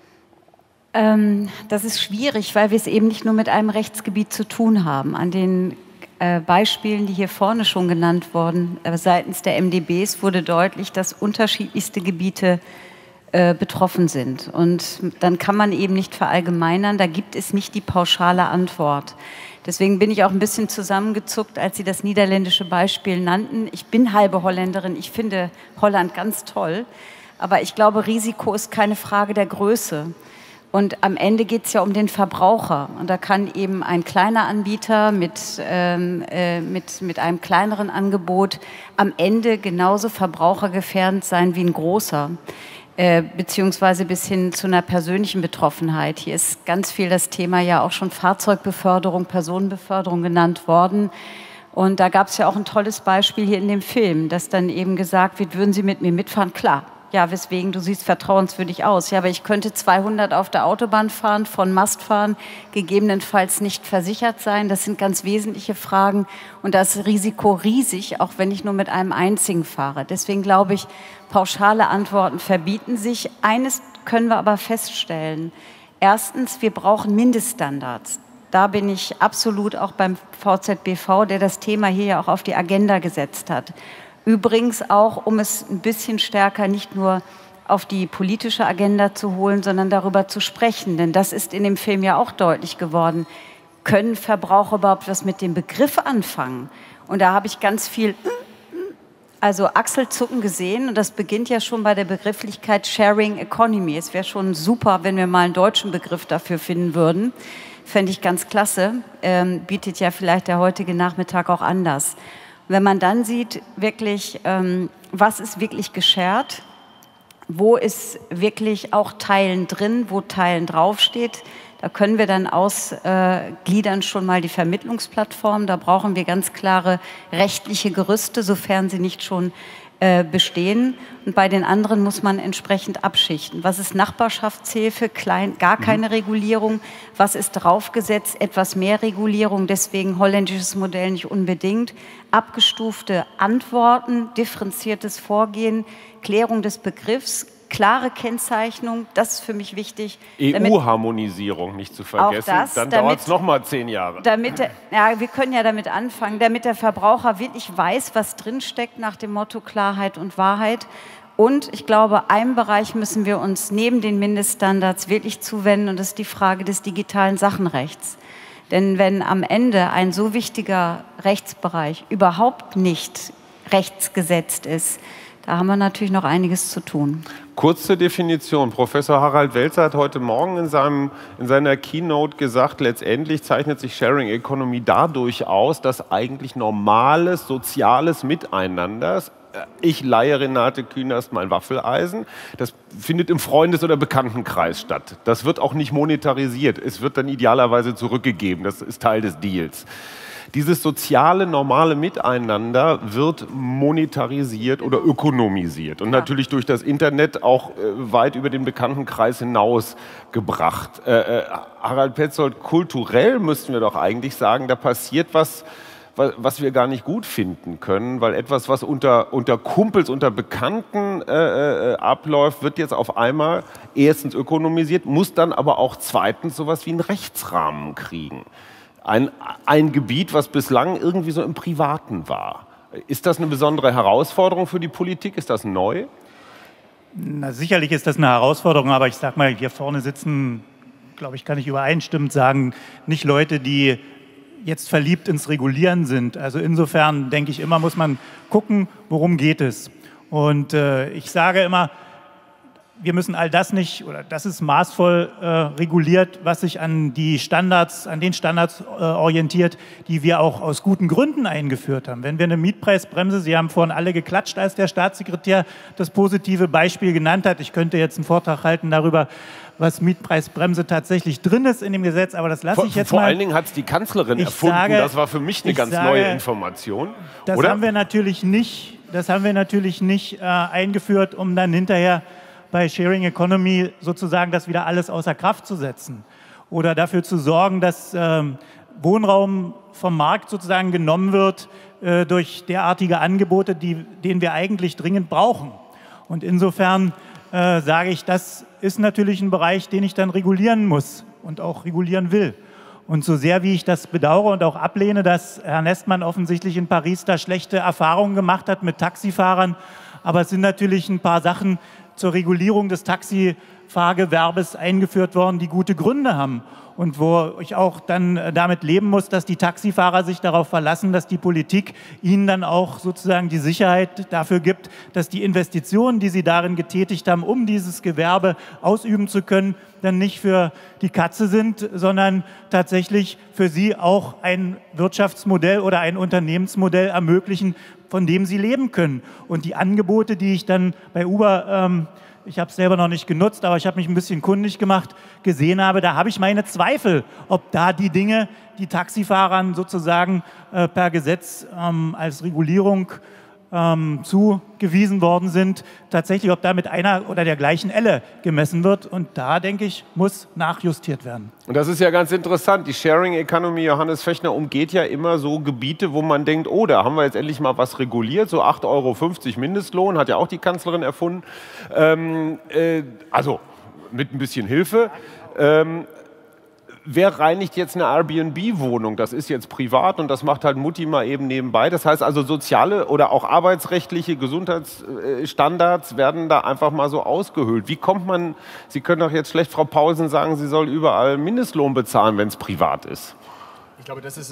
Ähm, das ist schwierig, weil wir es eben nicht nur mit einem Rechtsgebiet zu tun haben. An den äh, Beispielen, die hier vorne schon genannt wurden, äh, seitens der M D Bs wurde deutlich, dass unterschiedlichste Gebiete äh, betroffen sind. Und dann kann man eben nicht verallgemeinern, da gibt es nicht die pauschale Antwort. Deswegen bin ich auch ein bisschen zusammengezuckt, als Sie das niederländische Beispiel nannten. Ich bin halbe Holländerin, ich finde Holland ganz toll, aber ich glaube, Risiko ist keine Frage der Größe. Und am Ende geht es ja um den Verbraucher. Und da kann eben ein kleiner Anbieter mit, ähm, äh, mit, mit einem kleineren Angebot am Ende genauso verbrauchergefährdend sein wie ein großer. Äh, beziehungsweise bis hin zu einer persönlichen Betroffenheit. Hier ist ganz viel das Thema ja auch schon Fahrzeugbeförderung, Personenbeförderung genannt worden. Und da gab es ja auch ein tolles Beispiel hier in dem Film, dass dann eben gesagt wird, würden Sie mit mir mitfahren? Klar. Ja, weswegen, du siehst vertrauenswürdig aus. Ja, aber ich könnte zweihundert auf der Autobahn fahren, von Mast fahren, gegebenenfalls nicht versichert sein. Das sind ganz wesentliche Fragen. Und da ist das Risiko riesig, auch wenn ich nur mit einem einzigen fahre. Deswegen glaube ich, pauschale Antworten verbieten sich. Eines können wir aber feststellen. Erstens, wir brauchen Mindeststandards. Da bin ich absolut auch beim V Z B V, der das Thema hier ja auch auf die Agenda gesetzt hat. Übrigens auch, um es ein bisschen stärker nicht nur auf die politische Agenda zu holen, sondern darüber zu sprechen. Denn das ist in dem Film ja auch deutlich geworden. Können Verbraucher überhaupt was mit dem Begriff anfangen? Und da habe ich ganz viel Also Achselzucken gesehen, und das beginnt ja schon bei der Begrifflichkeit Sharing Economy. Es wäre schon super, wenn wir mal einen deutschen Begriff dafür finden würden. Fände ich ganz klasse. Ähm, bietet ja vielleicht der heutige Nachmittag auch anders. Wenn man dann sieht, wirklich, ähm, was ist wirklich geshared, wo ist wirklich auch Teilen drin, wo Teilen draufsteht, da können wir dann ausgliedern schon mal die Vermittlungsplattform. Da brauchen wir ganz klare rechtliche Gerüste, sofern sie nicht schon äh, bestehen. Und bei den anderen muss man entsprechend abschichten. Was ist Nachbarschaftshilfe? Klein, gar keine mhm. Regulierung. Was ist draufgesetzt? Etwas mehr Regulierung. Deswegen holländisches Modell nicht unbedingt. Abgestufte Antworten, differenziertes Vorgehen, Klärung des Begriffs, klare Kennzeichnung, das ist für mich wichtig. E U-Harmonisierung nicht zu vergessen, das, dann dauert es nochmal zehn Jahre. Damit der, ja, wir können ja damit anfangen, damit der Verbraucher wirklich weiß, was drinsteckt nach dem Motto Klarheit und Wahrheit. Und ich glaube, einem Bereich müssen wir uns neben den Mindeststandards wirklich zuwenden, und das ist die Frage des digitalen Sachenrechts. Denn wenn am Ende ein so wichtiger Rechtsbereich überhaupt nicht rechtsgesetzt ist, da haben wir natürlich noch einiges zu tun. Kurze Definition. Professor Harald Welzer hat heute Morgen in, seinem, in seiner Keynote gesagt, letztendlich zeichnet sich Sharing Economy dadurch aus, dass eigentlich normales, soziales Miteinander, ich leihe Renate Künast mein Waffeleisen, das findet im Freundes- oder Bekanntenkreis statt. Das wird auch nicht monetarisiert. Es wird dann idealerweise zurückgegeben. Das ist Teil des Deals. Dieses soziale, normale Miteinander wird monetarisiert oder ökonomisiert und ja. natürlich durch das Internet auch äh, weit über den Bekanntenkreis hinaus gebracht. Äh, äh, Harald Petzold, kulturell müssten wir doch eigentlich sagen, da passiert was, was, was wir gar nicht gut finden können, weil etwas, was unter, unter Kumpels, unter Bekannten äh, äh, abläuft, wird jetzt auf einmal erstens ökonomisiert, muss dann aber auch zweitens sowas wie einen Rechtsrahmen kriegen. Ein, ein Gebiet, was bislang irgendwie so im Privaten war. Ist das eine besondere Herausforderung für die Politik? Ist das neu? Na, sicherlich ist das eine Herausforderung, aber ich sag mal, hier vorne sitzen, glaube ich, kann ich übereinstimmend sagen, nicht Leute, die jetzt verliebt ins Regulieren sind. Also insofern denke ich immer, muss man gucken, worum geht es. Und äh, ich sage immer, wir müssen all das nicht, oder das ist maßvoll äh, reguliert, was sich an die Standards, an den Standards äh, orientiert, die wir auch aus guten Gründen eingeführt haben. Wenn wir eine Mietpreisbremse, Sie haben vorhin alle geklatscht, als der Staatssekretär das positive Beispiel genannt hat. Ich könnte jetzt einen Vortrag halten darüber, was Mietpreisbremse tatsächlich drin ist in dem Gesetz, aber das lasse ich jetzt vor, mal. Vor allen Dingen hat es die Kanzlerin ich erfunden. Sage, das war für mich eine ganz sage, neue Information. Das oder? haben wir natürlich nicht, das haben wir natürlich nicht äh, eingeführt, um dann hinterher bei Sharing Economy sozusagen das wieder alles außer Kraft zu setzen oder dafür zu sorgen, dass ähm, Wohnraum vom Markt sozusagen genommen wird äh, durch derartige Angebote, die, den wir eigentlich dringend brauchen. Und insofern äh, sage ich, das ist natürlich ein Bereich, den ich dann regulieren muss und auch regulieren will. Und so sehr wie ich das bedauere und auch ablehne, dass Herr Nestmann offensichtlich in Paris da schlechte Erfahrungen gemacht hat mit Taxifahrern, aber es sind natürlich ein paar Sachen zur Regulierung des Taxifahrgewerbes eingeführt worden, die gute Gründe haben und wo ich auch dann damit leben muss, dass die Taxifahrer sich darauf verlassen, dass die Politik ihnen dann auch sozusagen die Sicherheit dafür gibt, dass die Investitionen, die sie darin getätigt haben, um dieses Gewerbe ausüben zu können, dann nicht für die Katze sind, sondern tatsächlich für sie auch ein Wirtschaftsmodell oder ein Unternehmensmodell ermöglichen, von dem sie leben können. Und die Angebote, die ich dann bei Uber, ähm, ich habe es selber noch nicht genutzt, aber ich habe mich ein bisschen kundig gemacht, gesehen habe, da habe ich meine Zweifel, ob da die Dinge, die Taxifahrern sozusagen äh, per Gesetz ähm, als Regulierung ähm, zugewiesen worden sind, tatsächlich, ob da mit einer oder der gleichen Elle gemessen wird. Und da, denke ich, muss nachjustiert werden. Und das ist ja ganz interessant. Die Sharing Economy, Johannes Fechner, umgeht ja immer so Gebiete, wo man denkt, oh, da haben wir jetzt endlich mal was reguliert. So acht Euro fünfzig Mindestlohn, hat ja auch die Kanzlerin erfunden. Ähm, äh, also mit ein bisschen Hilfe. Ähm, Wer reinigt jetzt eine Airbnb-Wohnung? Das ist jetzt privat und das macht halt Mutti mal eben nebenbei. Das heißt also, soziale oder auch arbeitsrechtliche Gesundheitsstandards werden da einfach mal so ausgehöhlt. Wie kommt man, Sie können doch jetzt schlecht Frau Paulsen sagen, sie soll überall Mindestlohn bezahlen, wenn es privat ist. Ich glaube, das ist ein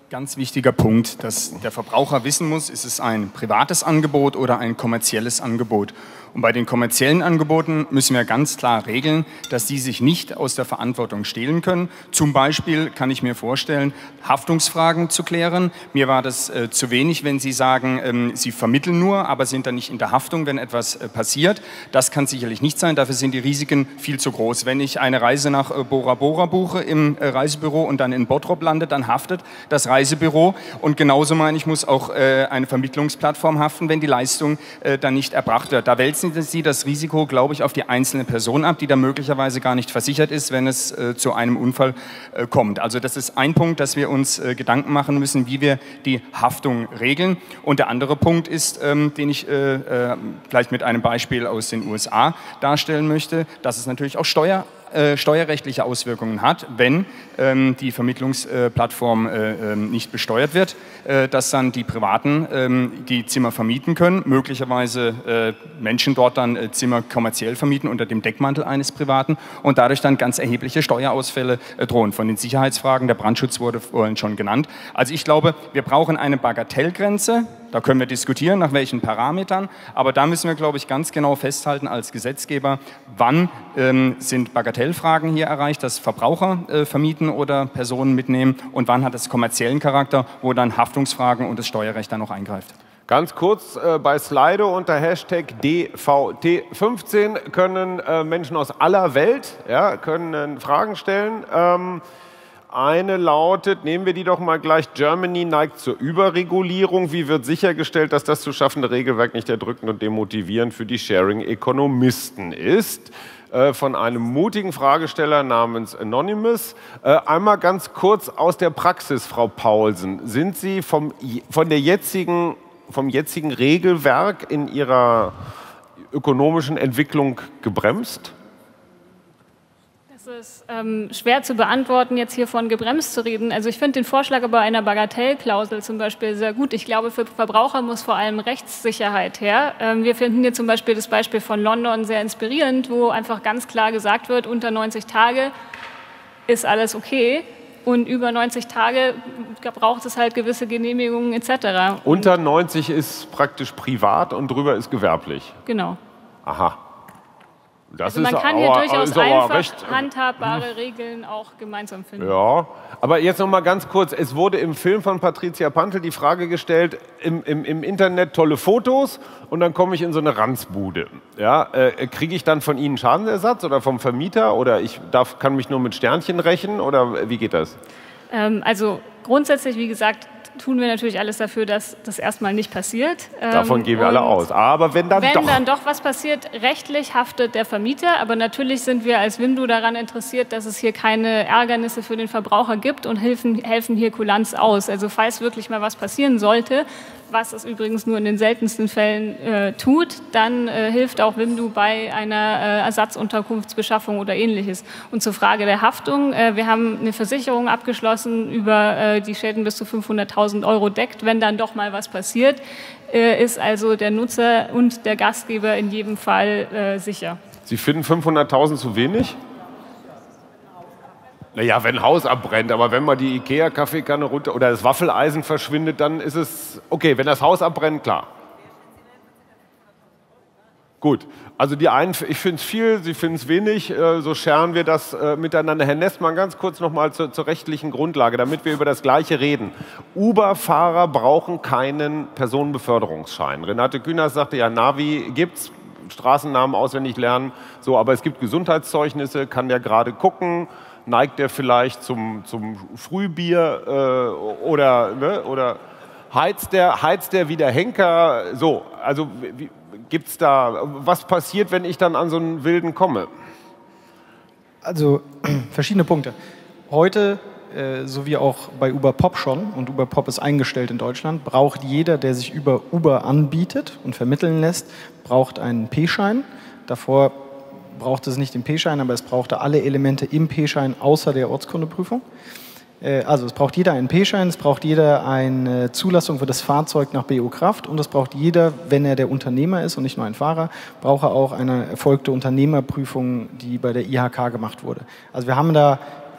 Ganz wichtiger Punkt, dass der Verbraucher wissen muss, ist es ein privates Angebot oder ein kommerzielles Angebot. Und bei den kommerziellen Angeboten müssen wir ganz klar regeln, dass die sich nicht aus der Verantwortung stehlen können. Zum Beispiel kann ich mir vorstellen, Haftungsfragen zu klären. Mir war das äh, zu wenig, wenn Sie sagen, ähm, Sie vermitteln nur, aber sind dann nicht in der Haftung, wenn etwas äh, passiert. Das kann sicherlich nicht sein, dafür sind die Risiken viel zu groß. Wenn ich eine Reise nach äh, Bora Bora buche im äh, Reisebüro und dann in Bottrop lande, dann haftet das Reisebüro. Und genauso meine ich, muss auch äh, eine Vermittlungsplattform haften, wenn die Leistung äh, dann nicht erbracht wird. Da wälzen Sie das Risiko, glaube ich, auf die einzelne Person ab, die da möglicherweise gar nicht versichert ist, wenn es äh, zu einem Unfall äh, kommt. Also das ist ein Punkt, dass wir uns äh, Gedanken machen müssen, wie wir die Haftung regeln. Und der andere Punkt ist, ähm, den ich äh, äh, gleich mit einem Beispiel aus den U S A darstellen möchte, dass es natürlich auch Steuer Äh, steuerrechtliche Auswirkungen hat, wenn ähm, die Vermittlungsplattform äh, äh, nicht besteuert wird, äh, dass dann die Privaten ähm, die Zimmer vermieten können, möglicherweise äh, Menschen dort dann äh, Zimmer kommerziell vermieten unter dem Deckmantel eines Privaten und dadurch dann ganz erhebliche Steuerausfälle äh, drohen. Von den Sicherheitsfragen, der Brandschutz wurde vorhin schon genannt. Also ich glaube, wir brauchen eine Bagatellgrenze. Da können wir diskutieren, nach welchen Parametern, aber da müssen wir, glaube ich, ganz genau festhalten als Gesetzgeber, wann ähm, sind Bagatellfragen hier erreicht, dass Verbraucher äh, vermieten oder Personen mitnehmen und wann hat es kommerziellen Charakter, wo dann Haftungsfragen und das Steuerrecht dann noch eingreift. Ganz kurz, äh, bei Slido unter Hashtag D V T fünfzehn können äh, Menschen aus aller Welt ja, können Fragen stellen. Ähm, Eine lautet, nehmen wir die doch mal gleich, Germany neigt zur Überregulierung. Wie wird sichergestellt, dass das zu schaffende Regelwerk nicht erdrückend und demotivierend für die Sharing-Ökonomisten ist? Äh, von einem mutigen Fragesteller namens Anonymous. Äh, einmal ganz kurz aus der Praxis, Frau Paulsen. Sind Sie vom, von der jetzigen, vom jetzigen Regelwerk in Ihrer ökonomischen Entwicklung gebremst? Es ist ähm, schwer zu beantworten, jetzt hier von gebremst zu reden. Also ich finde den Vorschlag aber einer Bagatellklausel zum Beispiel sehr gut. Ich glaube, für Verbraucher muss vor allem Rechtssicherheit her. Ähm, wir finden hier zum Beispiel das Beispiel von London sehr inspirierend, wo einfach ganz klar gesagt wird, unter neunzig Tage ist alles okay. Und über neunzig Tage braucht es halt gewisse Genehmigungen et cetera. Und unter neunzig ist praktisch privat und drüber ist gewerblich. Genau. Aha. Das also man ist kann hier aber, durchaus einfach recht handhabbare Regeln auch gemeinsam finden. Ja, aber jetzt noch mal ganz kurz. Es wurde im Film von Patricia Pantel die Frage gestellt, im, im, im Internet tolle Fotos und dann komme ich in so eine Ranzbude. Ja, äh, kriege ich dann von Ihnen Schadensersatz oder vom Vermieter oder ich darf, kann mich nur mit Sternchen rächen oder wie geht das? Ähm, also grundsätzlich, wie gesagt, tun wir natürlich alles dafür, dass das erstmal nicht passiert. Davon gehen wir alle aus. Aber wenn dann wenn doch... Wenn dann doch was passiert, rechtlich haftet der Vermieter. Aber natürlich sind wir als Wimdu daran interessiert, dass es hier keine Ärgernisse für den Verbraucher gibt und helfen, helfen hier Kulanz aus. Also falls wirklich mal was passieren sollte, was es übrigens nur in den seltensten Fällen äh, tut, dann äh, hilft auch Wimdu bei einer äh, Ersatzunterkunftsbeschaffung oder Ähnliches. Und zur Frage der Haftung, äh, wir haben eine Versicherung abgeschlossen, über äh, die Schäden bis zu fünfhunderttausend Euro deckt, wenn dann doch mal was passiert, äh, ist also der Nutzer und der Gastgeber in jedem Fall äh, sicher. Sie finden fünfhunderttausend zu wenig? Naja, wenn ein Haus abbrennt, aber wenn mal die Ikea-Kaffeekanne runter oder das Waffeleisen verschwindet, dann ist es okay. Wenn das Haus abbrennt, klar. Gut, also die einen, ich finde es viel, Sie finden es wenig, so scheren wir das miteinander. Herr Nestmann, ganz kurz nochmal zur, zur rechtlichen Grundlage, damit wir über das Gleiche reden. Uber-Fahrer brauchen keinen Personenbeförderungsschein. Renate Künast sagte, ja, Navi gibt's, Straßennamen auswendig lernen, so, aber es gibt Gesundheitszeugnisse, kann der gerade gucken, neigt der vielleicht zum, zum Frühbier äh, oder, ne, oder heizt der, heizt der wie der Henker, so, also wie, gibt's da, was passiert, wenn ich dann an so einen Wilden komme? Also verschiedene Punkte. Heute, äh, so wie auch bei Uber Pop schon, und Uber Pop ist eingestellt in Deutschland, braucht jeder, der sich über Uber anbietet und vermitteln lässt, braucht einen P-Schein. Davor braucht es nicht den P-Schein, aber es brauchte alle Elemente im P-Schein außer der Ortskundeprüfung. Also es braucht jeder einen P-Schein, es braucht jeder eine Zulassung für das Fahrzeug nach B O Kraft und es braucht jeder, wenn er der Unternehmer ist und nicht nur ein Fahrer, braucht er auch eine erfolgte Unternehmerprüfung, die bei der I H K gemacht wurde. Also wir haben da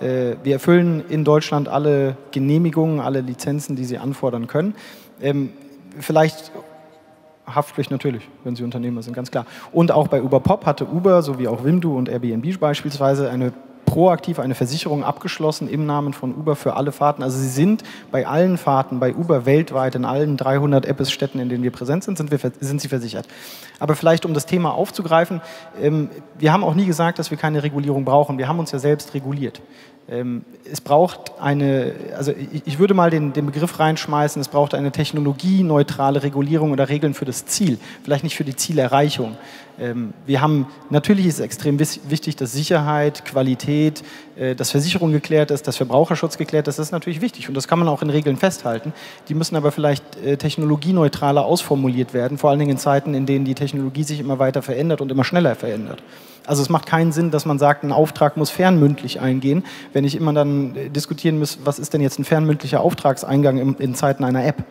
äh, wir erfüllen in Deutschland alle Genehmigungen, alle Lizenzen, die Sie anfordern können. Ähm, vielleicht Haftpflicht natürlich, wenn Sie Unternehmer sind, ganz klar. Und auch bei Uber Pop hatte Uber, so wie auch Wimdu und Airbnb beispielsweise, eine proaktiv eine Versicherung abgeschlossen im Namen von Uber für alle Fahrten. Also sie sind bei allen Fahrten, bei Uber weltweit, in allen dreihundert Städten, in denen wir präsent sind, sind, wir, sind sie versichert. Aber vielleicht, um das Thema aufzugreifen, ähm, wir haben auch nie gesagt, dass wir keine Regulierung brauchen. Wir haben uns ja selbst reguliert. Ähm, es braucht eine, also ich, ich würde mal den, den Begriff reinschmeißen, es braucht eine technologieneutrale Regulierung oder Regeln für das Ziel, vielleicht nicht für die Zielerreichung. Ähm, wir haben, natürlich ist es extrem wichtig, dass Sicherheit, Qualität, äh, dass Versicherung geklärt ist, dass Verbraucherschutz geklärt ist, das ist natürlich wichtig und das kann man auch in Regeln festhalten. Die müssen aber vielleicht äh, technologieneutraler ausformuliert werden, vor allen Dingen in Zeiten, in denen die Technologie sich immer weiter verändert und immer schneller verändert. Also es macht keinen Sinn, dass man sagt, ein Auftrag muss fernmündlich eingehen, wenn ich immer dann diskutieren muss, was ist denn jetzt ein fernmündlicher Auftragseingang in, in Zeiten einer App?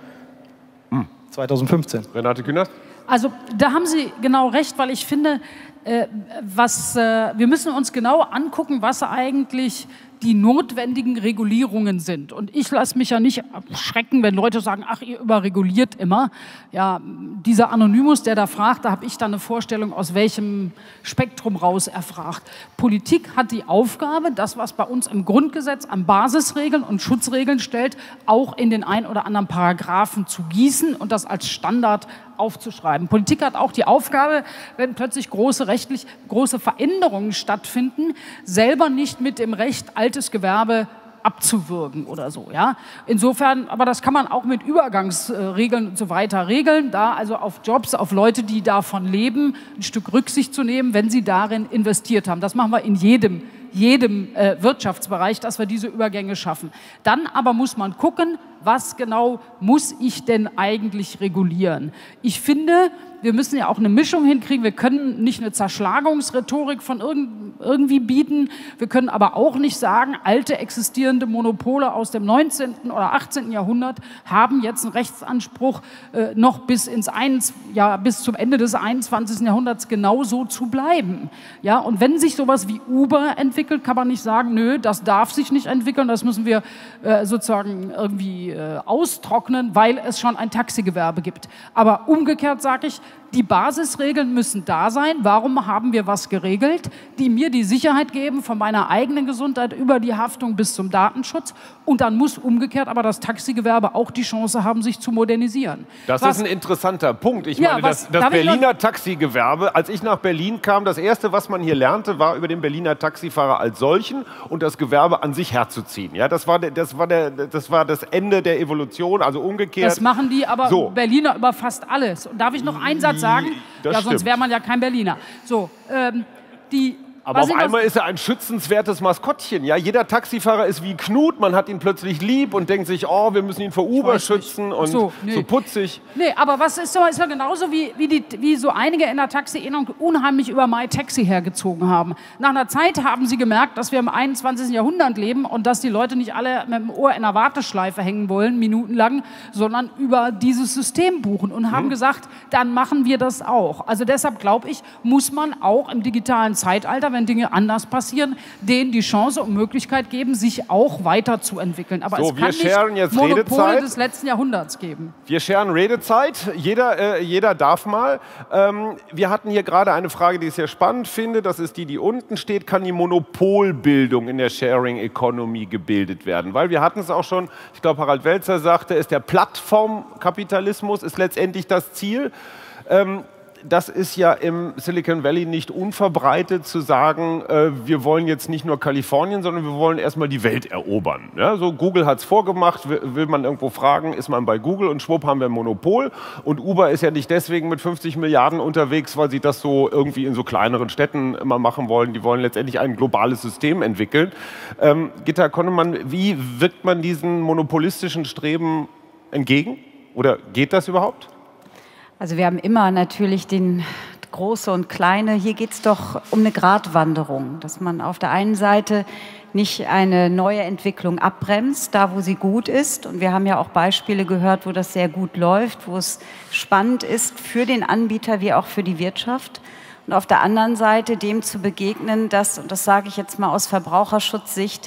Hm. zweitausendfünfzehn. Renate Künast? Also da haben Sie genau recht, weil ich finde, äh, was, äh, wir müssen uns genau angucken, was eigentlich die notwendigen Regulierungen sind. Und ich lasse mich ja nicht abschrecken, wenn Leute sagen, ach, ihr überreguliert immer. Ja, dieser Anonymous, der da fragt, da habe ich dann eine Vorstellung, aus welchem Spektrum raus er fragt. Politik hat die Aufgabe, das, was bei uns im Grundgesetz an Basisregeln und Schutzregeln stellt, auch in den ein oder anderen Paragraphen zu gießen und das als Standard aufzuschreiben. Politik hat auch die Aufgabe, wenn plötzlich große rechtlich große Veränderungen stattfinden, selber nicht mit dem Recht altes Gewerbe abzuwürgen oder so. Ja? Insofern, aber das kann man auch mit Übergangsregeln und so weiter regeln, da also auf Jobs, auf Leute, die davon leben, ein Stück Rücksicht zu nehmen, wenn sie darin investiert haben. Das machen wir in jedem, jedem äh, Wirtschaftsbereich, dass wir diese Übergänge schaffen. Dann aber muss man gucken, was genau muss ich denn eigentlich regulieren? Ich finde, wir müssen ja auch eine Mischung hinkriegen. Wir können nicht eine Zerschlagungsrhetorik von irgend, irgendwie bieten. Wir können aber auch nicht sagen, alte existierende Monopole aus dem neunzehnten oder achtzehnten Jahrhundert haben jetzt einen Rechtsanspruch, äh, noch bis, ins eins, ja, bis zum Ende des einundzwanzigsten Jahrhunderts genauso zu bleiben. Ja, und wenn sich sowas wie Uber entwickelt, kann man nicht sagen, nö, das darf sich nicht entwickeln, das müssen wir äh, sozusagen irgendwie äh, austrocknen, weil es schon ein Taxigewerbe gibt. Aber umgekehrt sage ich, die Basisregeln müssen da sein. Warum haben wir was geregelt, die mir die Sicherheit geben, von meiner eigenen Gesundheit über die Haftung bis zum Datenschutz? Und dann muss umgekehrt aber das Taxigewerbe auch die Chance haben, sich zu modernisieren. Das was, ist ein interessanter Punkt. Ich ja, meine, was, das, das Berliner Taxigewerbe, als ich nach Berlin kam, das Erste, was man hier lernte, war über den Berliner Taxifahrer als solchen und das Gewerbe an sich herzuziehen. Ja, das war, der, das war, der, das, war das Ende der Evolution, also umgekehrt. Das machen die aber so. Berliner über fast alles. Und darf ich noch einen Satz sagen? Das ja, sonst wäre man ja kein Berliner. So, ähm, die... Aber auf einmal ist er ein schützenswertes Maskottchen. Ja? Jeder Taxifahrer ist wie Knut, man hat ihn plötzlich lieb und denkt sich, oh, wir müssen ihn vor Uber schützen und so, nee. so putzig. Nee, aber was ist so, ist ja genauso wie, wie, die, wie so einige in der Taxi-Ehnung unheimlich über MyTaxi hergezogen haben. Nach einer Zeit haben sie gemerkt, dass wir im einundzwanzigsten Jahrhundert leben und dass die Leute nicht alle mit dem Ohr in einer Warteschleife hängen wollen, minutenlang, sondern über dieses System buchen und haben hm. gesagt, dann machen wir das auch. Also deshalb glaube ich, muss man auch im digitalen Zeitalter, wenn Dinge anders passieren, denen die Chance und Möglichkeit geben, sich auch weiterzuentwickeln. Aber so, es kann nicht jetzt Monopole Redezeit. des letzten Jahrhunderts geben. Wir scheren Redezeit. Jeder, äh, jeder darf mal. Ähm, wir hatten hier gerade eine Frage, die ich sehr spannend finde. Das ist die, die unten steht. Kann die Monopolbildung in der Sharing Economy gebildet werden? Weil wir hatten es auch schon, ich glaube, Harald Welzer sagte, ist der Plattformkapitalismus ist letztendlich das Ziel. Ähm, Das ist ja im Silicon Valley nicht unverbreitet zu sagen, äh, wir wollen jetzt nicht nur Kalifornien, sondern wir wollen erstmal die Welt erobern. Ja, so Google hat es vorgemacht, will, will man irgendwo fragen, ist man bei Google und schwupp haben wir ein Monopol. Und Uber ist ja nicht deswegen mit fünfzig Milliarden unterwegs, weil sie das so irgendwie in so kleineren Städten immer machen wollen. Die wollen letztendlich ein globales System entwickeln. Ähm, Gitta Konnemann, wie wirkt man diesen monopolistischen Streben entgegen? Oder geht das überhaupt? Also wir haben immer natürlich den Große und Kleine. Hier geht es doch um eine Gratwanderung, dass man auf der einen Seite nicht eine neue Entwicklung abbremst, da wo sie gut ist. Und wir haben ja auch Beispiele gehört, wo das sehr gut läuft, wo es spannend ist für den Anbieter wie auch für die Wirtschaft. Und auf der anderen Seite dem zu begegnen, dass, und das sage ich jetzt mal aus Verbraucherschutzsicht,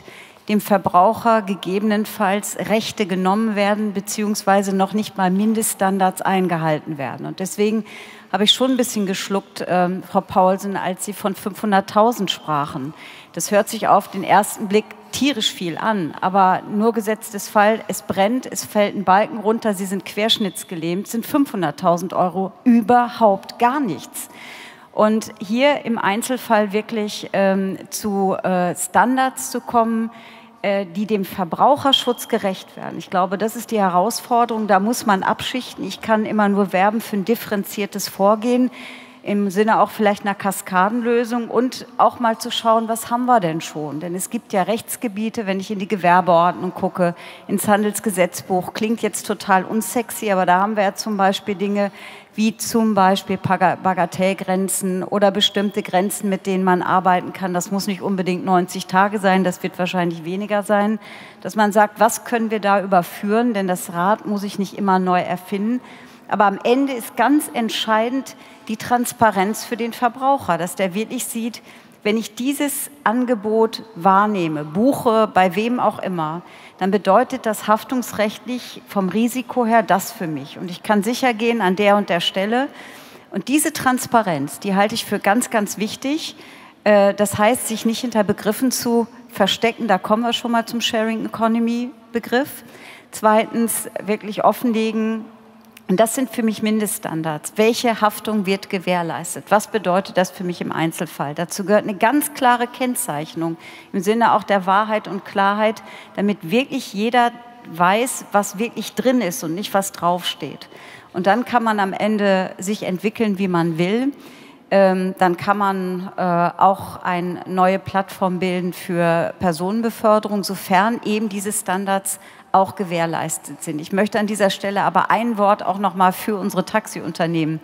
dem Verbraucher gegebenenfalls Rechte genommen werden, beziehungsweise noch nicht mal Mindeststandards eingehalten werden. Und deswegen habe ich schon ein bisschen geschluckt, ähm, Frau Paulsen, als Sie von fünfhunderttausend sprachen. Das hört sich auf den ersten Blick tierisch viel an, aber nur gesetztes Fall, es brennt, es fällt ein Balken runter, Sie sind querschnittsgelähmt, sind fünfhunderttausend Euro überhaupt gar nichts. Und hier im Einzelfall wirklich ähm, zu äh, Standards zu kommen, äh, die dem Verbraucherschutz gerecht werden. Ich glaube, das ist die Herausforderung, da muss man abschichten. Ich kann immer nur werben für ein differenziertes Vorgehen, im Sinne auch vielleicht einer Kaskadenlösung und auch mal zu schauen, was haben wir denn schon? Denn es gibt ja Rechtsgebiete, wenn ich in die Gewerbeordnung gucke, ins Handelsgesetzbuch, klingt jetzt total unsexy, aber da haben wir ja zum Beispiel Dinge wie zum Beispiel Bagatellgrenzen oder bestimmte Grenzen, mit denen man arbeiten kann. Das muss nicht unbedingt neunzig Tage sein, das wird wahrscheinlich weniger sein. Dass man sagt, was können wir da überführen, denn das Rad muss ich nicht immer neu erfinden. Aber am Ende ist ganz entscheidend die Transparenz für den Verbraucher, dass der wirklich sieht, wenn ich dieses Angebot wahrnehme, buche, bei wem auch immer, dann bedeutet das haftungsrechtlich vom Risiko her das für mich. Und ich kann sicher gehen an der und der Stelle. Und diese Transparenz, die halte ich für ganz, ganz wichtig. Das heißt, sich nicht hinter Begriffen zu verstecken, da kommen wir schon mal zum Sharing Economy Begriff. Zweitens, wirklich offenlegen. Und das sind für mich Mindeststandards. Welche Haftung wird gewährleistet? Was bedeutet das für mich im Einzelfall? Dazu gehört eine ganz klare Kennzeichnung im Sinne auch der Wahrheit und Klarheit, damit wirklich jeder weiß, was wirklich drin ist und nicht, was draufsteht. Und dann kann man am Ende sich entwickeln, wie man will. Ähm, dann kann man äh, auch eine neue Plattform bilden für Personenbeförderung, sofern eben diese Standards auch gewährleistet sind. Ich möchte an dieser Stelle aber ein Wort auch noch mal für unsere Taxiunternehmen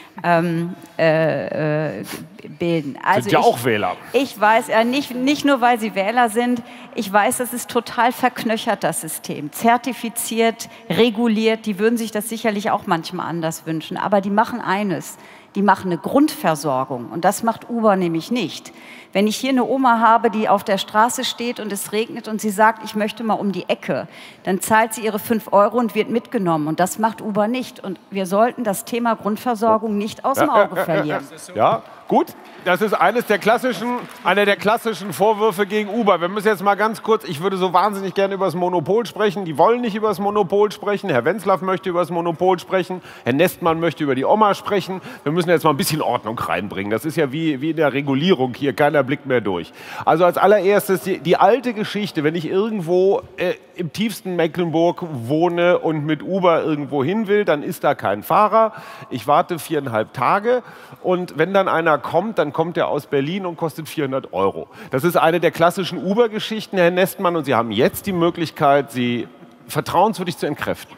ähm, äh, äh, bilden. Also sind ja ich, auch Wähler. Ich weiß, ja, nicht, nicht nur, weil sie Wähler sind, ich weiß, das ist total verknöchert, das System. Zertifiziert, reguliert, die würden sich das sicherlich auch manchmal anders wünschen. Aber die machen eines, die machen eine Grundversorgung und das macht Uber nämlich nicht. Wenn ich hier eine Oma habe, die auf der Straße steht und es regnet und sie sagt, ich möchte mal um die Ecke, dann zahlt sie ihre fünf Euro und wird mitgenommen. Und das macht Uber nicht. Und wir sollten das Thema Grundversorgung nicht aus dem Auge verlieren. Ja, gut. Das ist eines der klassischen, einer der klassischen Vorwürfe gegen Uber. Wir müssen jetzt mal ganz kurz, ich würde so wahnsinnig gerne über das Monopol sprechen. Die wollen nicht über das Monopol sprechen. Herr Wenzlaff möchte über das Monopol sprechen. Herr Nestmann möchte über die Oma sprechen. Wir müssen jetzt mal ein bisschen Ordnung reinbringen. Das ist ja wie, wie in der Regulierung hier. Keiner blickt mehr durch. Also als allererstes die, die alte Geschichte, wenn ich irgendwo äh, im tiefsten Mecklenburg wohne und mit Uber irgendwo hin will, dann ist da kein Fahrer. Ich warte viereinhalb Tage und wenn dann einer kommt, dann kommt er aus Berlin und kostet vierhundert Euro. Das ist eine der klassischen Uber-Geschichten, Herr Nestmann, und Sie haben jetzt die Möglichkeit, sie vertrauenswürdig zu entkräften.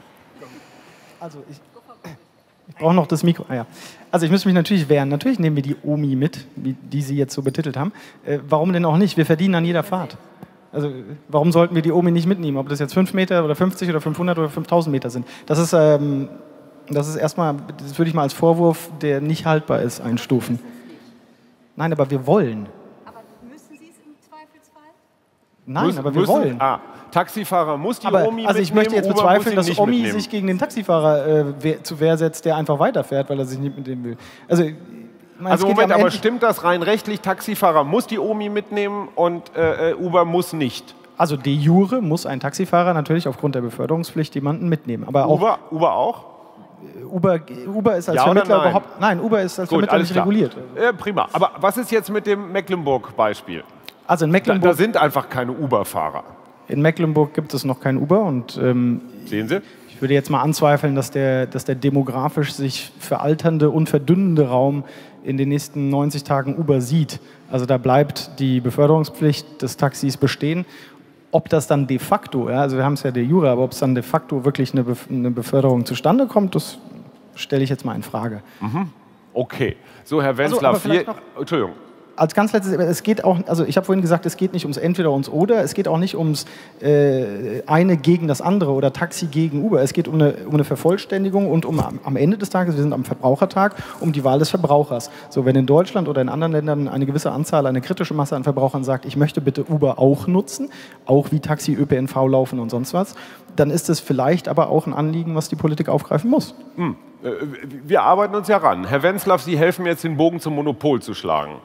Also ich, ich brauche noch das Mikro. Ah, ja. Also ich müsste mich natürlich wehren. Natürlich nehmen wir die Omi mit, wie, die Sie jetzt so betitelt haben. Äh, warum denn auch nicht? Wir verdienen an jeder Fahrt. Also warum sollten wir die Omi nicht mitnehmen? Ob das jetzt fünf Meter oder fünfzig oder fünfhundert oder fünftausend Meter sind. Das ist, ähm, das ist erstmal, das würde ich mal als Vorwurf, der nicht haltbar ist, einstufen. Nein, aber wir wollen. Aber müssen Sie es im Zweifelsfall? Nein, müssen, aber wir müssen, wollen. Ah, Taxifahrer muss die aber, Omi also ich mitnehmen, möchte jetzt Uber bezweifeln, dass Omi mitnehmen. sich gegen den Taxifahrer äh, wehr, zu Wehr setzt, der einfach weiterfährt, weil er sich nicht mit dem will. Also, ich meine, Also es geht Moment, ja am aber Ende- stimmt das rein rechtlich? Taxifahrer muss die Omi mitnehmen und äh, Uber muss nicht. Also de jure muss ein Taxifahrer natürlich aufgrund der Beförderungspflicht jemanden mitnehmen. Aber auch Uber, Uber auch? Uber, Uber ist als Ja oder Vermittler nein? überhaupt. Nein, Uber ist als Gut, Vermittler alles nicht klar. reguliert. Äh, prima. Aber was ist jetzt mit dem Mecklenburg-Beispiel? Also in Da, Mecklenburg, da sind einfach keine Uber-Fahrer. in Mecklenburg gibt es noch kein Uber und ähm, Sehen Sie? ich würde jetzt mal anzweifeln, dass der, dass der demografisch sich veralternde und verdünnende Raum in den nächsten neunzig Tagen Uber sieht. Also da bleibt die Beförderungspflicht des Taxis bestehen. Ob das dann de facto, ja, also wir haben es ja de jure, aber ob es dann de facto wirklich eine, Bef eine Beförderung zustande kommt, das stelle ich jetzt mal in Frage. Okay. So, Herr Also, Wenzlaff, aber vielleicht hier, noch- Entschuldigung. als ganz letztes, es geht auch, also ich habe vorhin gesagt, es geht nicht ums Entweder ums Oder, es geht auch nicht ums äh, eine gegen das andere oder Taxi gegen Uber. Es geht um eine, um eine Vervollständigung und um am Ende des Tages, wir sind am Verbrauchertag, um die Wahl des Verbrauchers. So, wenn in Deutschland oder in anderen Ländern eine gewisse Anzahl, eine kritische Masse an Verbrauchern sagt, ich möchte bitte Uber auch nutzen, auch wie Taxi, Ö P N V laufen und sonst was, dann ist es vielleicht aber auch ein Anliegen, was die Politik aufgreifen muss. Hm. Wir arbeiten uns ja ran. Herr Wenzlaff, Sie helfen mir jetzt, den Bogen zum Monopol zu schlagen.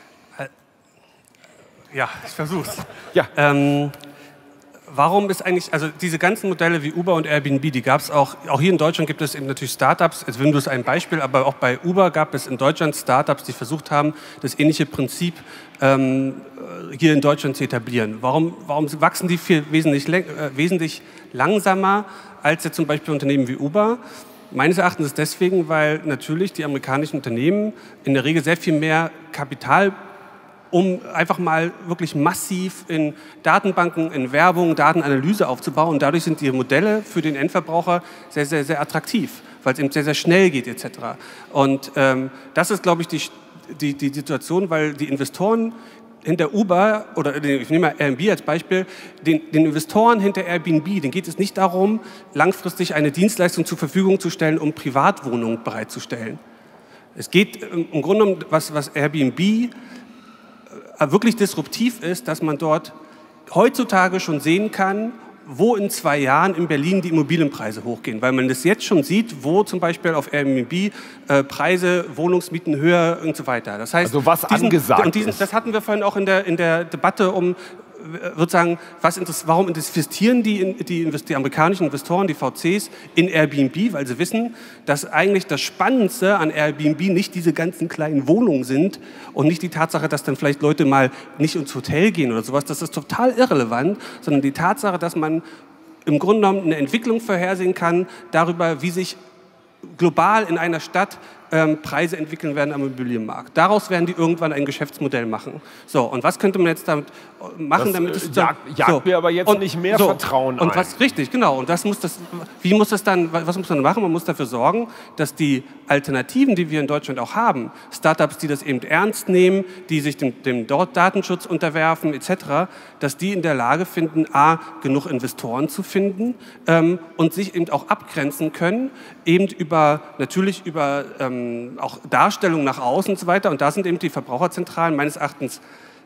Ja, ich versuch's. Ja. Ähm, warum ist eigentlich, also diese ganzen Modelle wie Uber und Airbnb, die gab es auch, auch hier in Deutschland gibt es eben natürlich Startups, also Windows ist ein Beispiel, aber auch bei Uber gab es in Deutschland Startups, die versucht haben, das ähnliche Prinzip ähm, hier in Deutschland zu etablieren. Warum, warum wachsen die viel wesentlich, äh, wesentlich langsamer als jetzt zum Beispiel Unternehmen wie Uber? Meines Erachtens ist deswegen, weil natürlich die amerikanischen Unternehmen in der Regel sehr viel mehr Kapital, um einfach mal wirklich massiv in Datenbanken, in Werbung, Datenanalyse aufzubauen. Und dadurch sind die Modelle für den Endverbraucher sehr, sehr, sehr attraktiv, weil es eben sehr, sehr schnell geht et cetera. Und ähm, das ist, glaube ich, die, die, die Situation, weil die Investoren hinter Uber, oder ich nehme mal Airbnb als Beispiel, den, den Investoren hinter Airbnb, denen geht es nicht darum, langfristig eine Dienstleistung zur Verfügung zu stellen, um Privatwohnungen bereitzustellen. Es geht im Grunde um, was, was Airbnb wirklich disruptiv ist, dass man dort heutzutage schon sehen kann, wo in zwei Jahren in Berlin die Immobilienpreise hochgehen, weil man das jetzt schon sieht, wo zum Beispiel auf Airbnb äh, Preise, Wohnungsmieten höher und so weiter. Das heißt, also was diesen, angesagt und diesen, ist. Das hatten wir vorhin auch in der, in der Debatte um sozusagen, was warum investieren die, die, die amerikanischen Investoren, die V Cs, in Airbnb, weil sie wissen, dass eigentlich das Spannendste an Airbnb nicht diese ganzen kleinen Wohnungen sind und nicht die Tatsache, dass dann vielleicht Leute mal nicht ins Hotel gehen oder sowas, das ist total irrelevant, sondern die Tatsache, dass man im Grunde genommen eine Entwicklung vorhersehen kann darüber, wie sich global in einer Stadt ähm, Preise entwickeln werden am Immobilienmarkt. Daraus werden die irgendwann ein Geschäftsmodell machen. So, und was könnte man jetzt damit machen, das, damit es jagt, jagt so, mir aber jetzt und, nicht mehr so, Vertrauen und ein. was richtig, genau. Und das muss das, wie muss das dann, was muss man machen? Man muss dafür sorgen, dass die Alternativen, die wir in Deutschland auch haben, Startups, die das eben ernst nehmen, die sich dem, dem dort Datenschutz unterwerfen et cetera, dass die in der Lage finden, a, genug Investoren zu finden ähm, und sich eben auch abgrenzen können, eben über natürlich über ähm, auch Darstellung nach außen und so weiter. Und da sind eben die Verbraucherzentralen meines Erachtens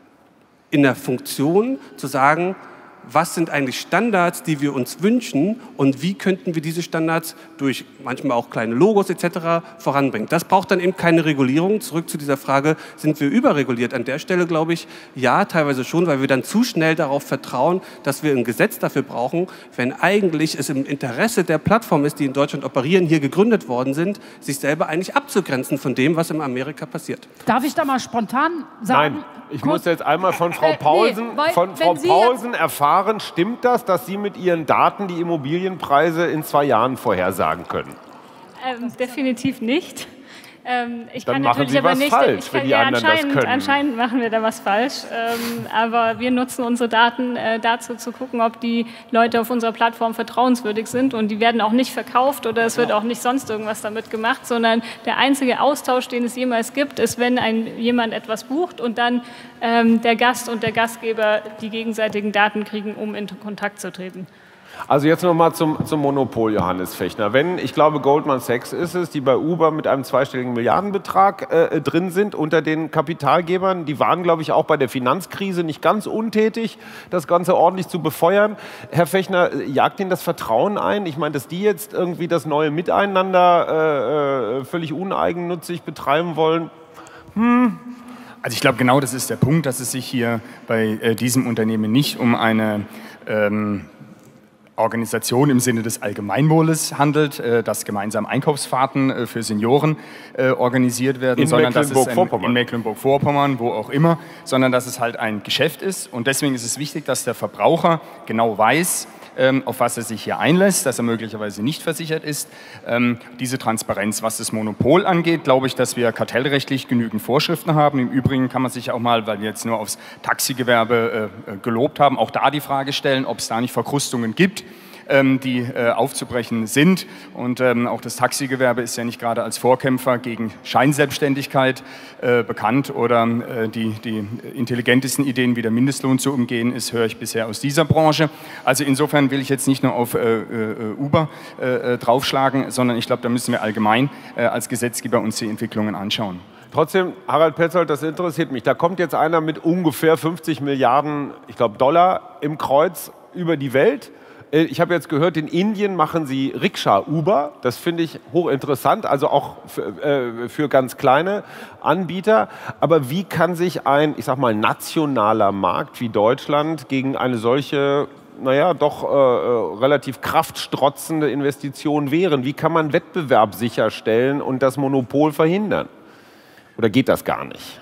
in der Funktion zu sagen, was sind eigentlich Standards, die wir uns wünschen und wie könnten wir diese Standards durch manchmal auch kleine Logos et cetera voranbringen. Das braucht dann eben keine Regulierung. Zurück zu dieser Frage, sind wir überreguliert? An der Stelle glaube ich, ja, teilweise schon, weil wir dann zu schnell darauf vertrauen, dass wir ein Gesetz dafür brauchen, wenn eigentlich es im Interesse der Plattform ist, die in Deutschland operieren, hier gegründet worden sind, sich selber eigentlich abzugrenzen von dem, was in Amerika passiert. Darf ich da mal spontan sagen? Nein, ich muss jetzt einmal von Frau Paulsen, äh, nee, weil, von Frau Sie Paulsen erfahren, stimmt das, dass Sie mit Ihren Daten die Immobilienpreise in zwei Jahren vorhersagen können? Ähm, definitiv nicht. Ähm, ich Dann kann machen natürlich Sie aber was nicht, falsch, ich wenn kann, die ja, anderen das anscheinend, können. Anscheinend machen wir da was falsch. Ähm, aber wir nutzen unsere Daten äh, dazu zu gucken, ob die Leute auf unserer Plattform vertrauenswürdig sind. Und die werden auch nicht verkauft oder es wird auch nicht sonst irgendwas damit gemacht, sondern der einzige Austausch, den es jemals gibt, ist, wenn ein, jemand etwas bucht und dann ähm, der Gast und der Gastgeber die gegenseitigen Daten kriegen, um in Kontakt zu treten. Also jetzt nochmal zum, zum Monopol, Johannes Fechner. Wenn, ich glaube, Goldman Sachs ist es, die bei Uber mit einem zweistelligen Milliardenbetrag äh, drin sind unter den Kapitalgebern, die waren, glaube ich, auch bei der Finanzkrise nicht ganz untätig, das Ganze ordentlich zu befeuern. Herr Fechner, jagt Ihnen das Vertrauen ein? Ich meine, dass die jetzt irgendwie das neue Miteinander äh, völlig uneigennützig betreiben wollen? Hm. Also ich glaube, genau das ist der Punkt, dass es sich hier bei äh, diesem Unternehmen nicht um eine ähm, Organisation im Sinne des Allgemeinwohles handelt, äh, dass gemeinsam Einkaufsfahrten äh, für Senioren äh, organisiert werden, in sondern dass es ein, in Mecklenburg-Vorpommern, wo auch immer, sondern dass es halt ein Geschäft ist. Und deswegen ist es wichtig, dass der Verbraucher genau weiß, ähm, auf was er sich hier einlässt, dass er möglicherweise nicht versichert ist. Ähm, diese Transparenz, was das Monopol angeht, glaube ich, dass wir kartellrechtlich genügend Vorschriften haben. Im Übrigen kann man sich auch mal, weil wir jetzt nur aufs Taxigewerbe äh, gelobt haben, auch da die Frage stellen, ob es da nicht Verkrustungen gibt. ähm, die äh, aufzubrechen sind. Und ähm, auch das Taxigewerbe ist ja nicht gerade als Vorkämpfer gegen Scheinselbstständigkeit äh, bekannt oder äh, die, die intelligentesten Ideen, wie der Mindestlohn zu umgehen ist, höre ich bisher aus dieser Branche. Also insofern will ich jetzt nicht nur auf äh, äh, Uber äh, draufschlagen, sondern ich glaube, da müssen wir allgemein äh, als Gesetzgeber uns die Entwicklungen anschauen. Trotzdem, Harald Petzold, das interessiert mich. Da kommt jetzt einer mit ungefähr fünfzig Milliarden, ich glaube, Dollar im Kreuz über die Welt. Ich habe jetzt gehört, in Indien machen sie Rikscha Uber. Das finde ich hochinteressant, also auch für, äh, für ganz kleine Anbieter. Aber wie kann sich ein, ich sag mal, nationaler Markt wie Deutschland gegen eine solche, naja, doch äh, relativ kraftstrotzende Investition wehren? Wie kann man Wettbewerb sicherstellen und das Monopol verhindern? Oder geht das gar nicht?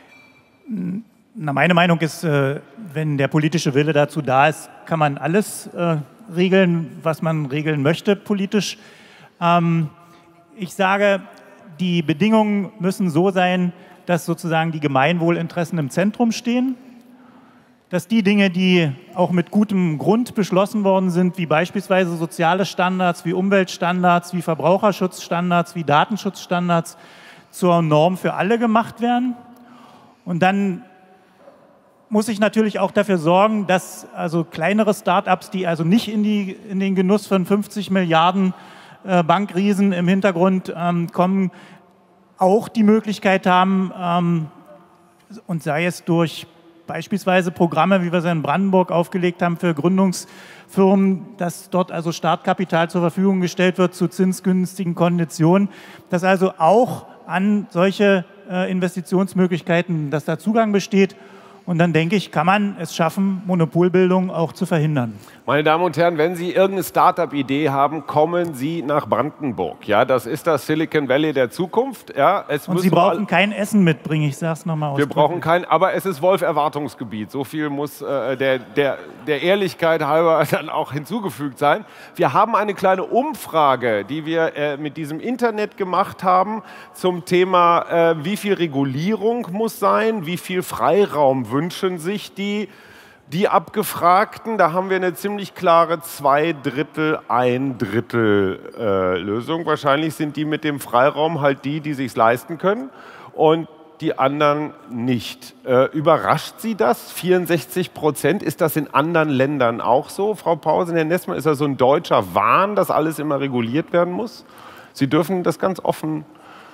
Na, meine Meinung ist, äh, wenn der politische Wille dazu da ist, kann man alles äh, regeln, was man regeln möchte politisch. Ähm, ich sage, die Bedingungen müssen so sein, dass sozusagen die Gemeinwohlinteressen im Zentrum stehen, dass die Dinge, die auch mit gutem Grund beschlossen worden sind, wie beispielsweise soziale Standards, wie Umweltstandards, wie Verbraucherschutzstandards, wie Datenschutzstandards, zur Norm für alle gemacht werden. Und dann muss ich natürlich auch dafür sorgen, dass also kleinere Start-ups, die also nicht in, die, in den Genuss von fünfzig Milliarden äh, Bankriesen im Hintergrund ähm, kommen, auch die Möglichkeit haben, ähm, und sei es durch beispielsweise Programme, wie wir sie in Brandenburg aufgelegt haben für Gründungsfirmen, dass dort also Startkapital zur Verfügung gestellt wird zu zinsgünstigen Konditionen, dass also auch an solche äh, Investitionsmöglichkeiten, dass da Zugang besteht. Und dann denke ich, kann man es schaffen, Monopolbildung auch zu verhindern. Meine Damen und Herren, wenn Sie irgendeine Start-up-Idee haben, kommen Sie nach Brandenburg. Ja, das ist das Silicon Valley der Zukunft. Ja, es und Sie brauchen kein Essen mitbringen, ich sage es nochmal aus. Wir brauchen kein, aber es ist Wolf-Erwartungsgebiet. So viel muss äh, der, der, der Ehrlichkeit halber dann auch hinzugefügt sein. Wir haben eine kleine Umfrage, die wir äh, mit diesem Internet gemacht haben zum Thema, äh, wie viel Regulierung muss sein, wie viel Freiraum wünschen sich die Die Abgefragten, da haben wir eine ziemlich klare zwei Drittel, ein Drittel äh, Lösung. Wahrscheinlich sind die mit dem Freiraum halt die, die sich leisten können und die anderen nicht. Äh, überrascht Sie das? vierundsechzig Prozent? Ist das in anderen Ländern auch so? Frau Pausen, Herr Nessmann, ist das so ein deutscher Wahn, dass alles immer reguliert werden muss? Sie dürfen das ganz offen...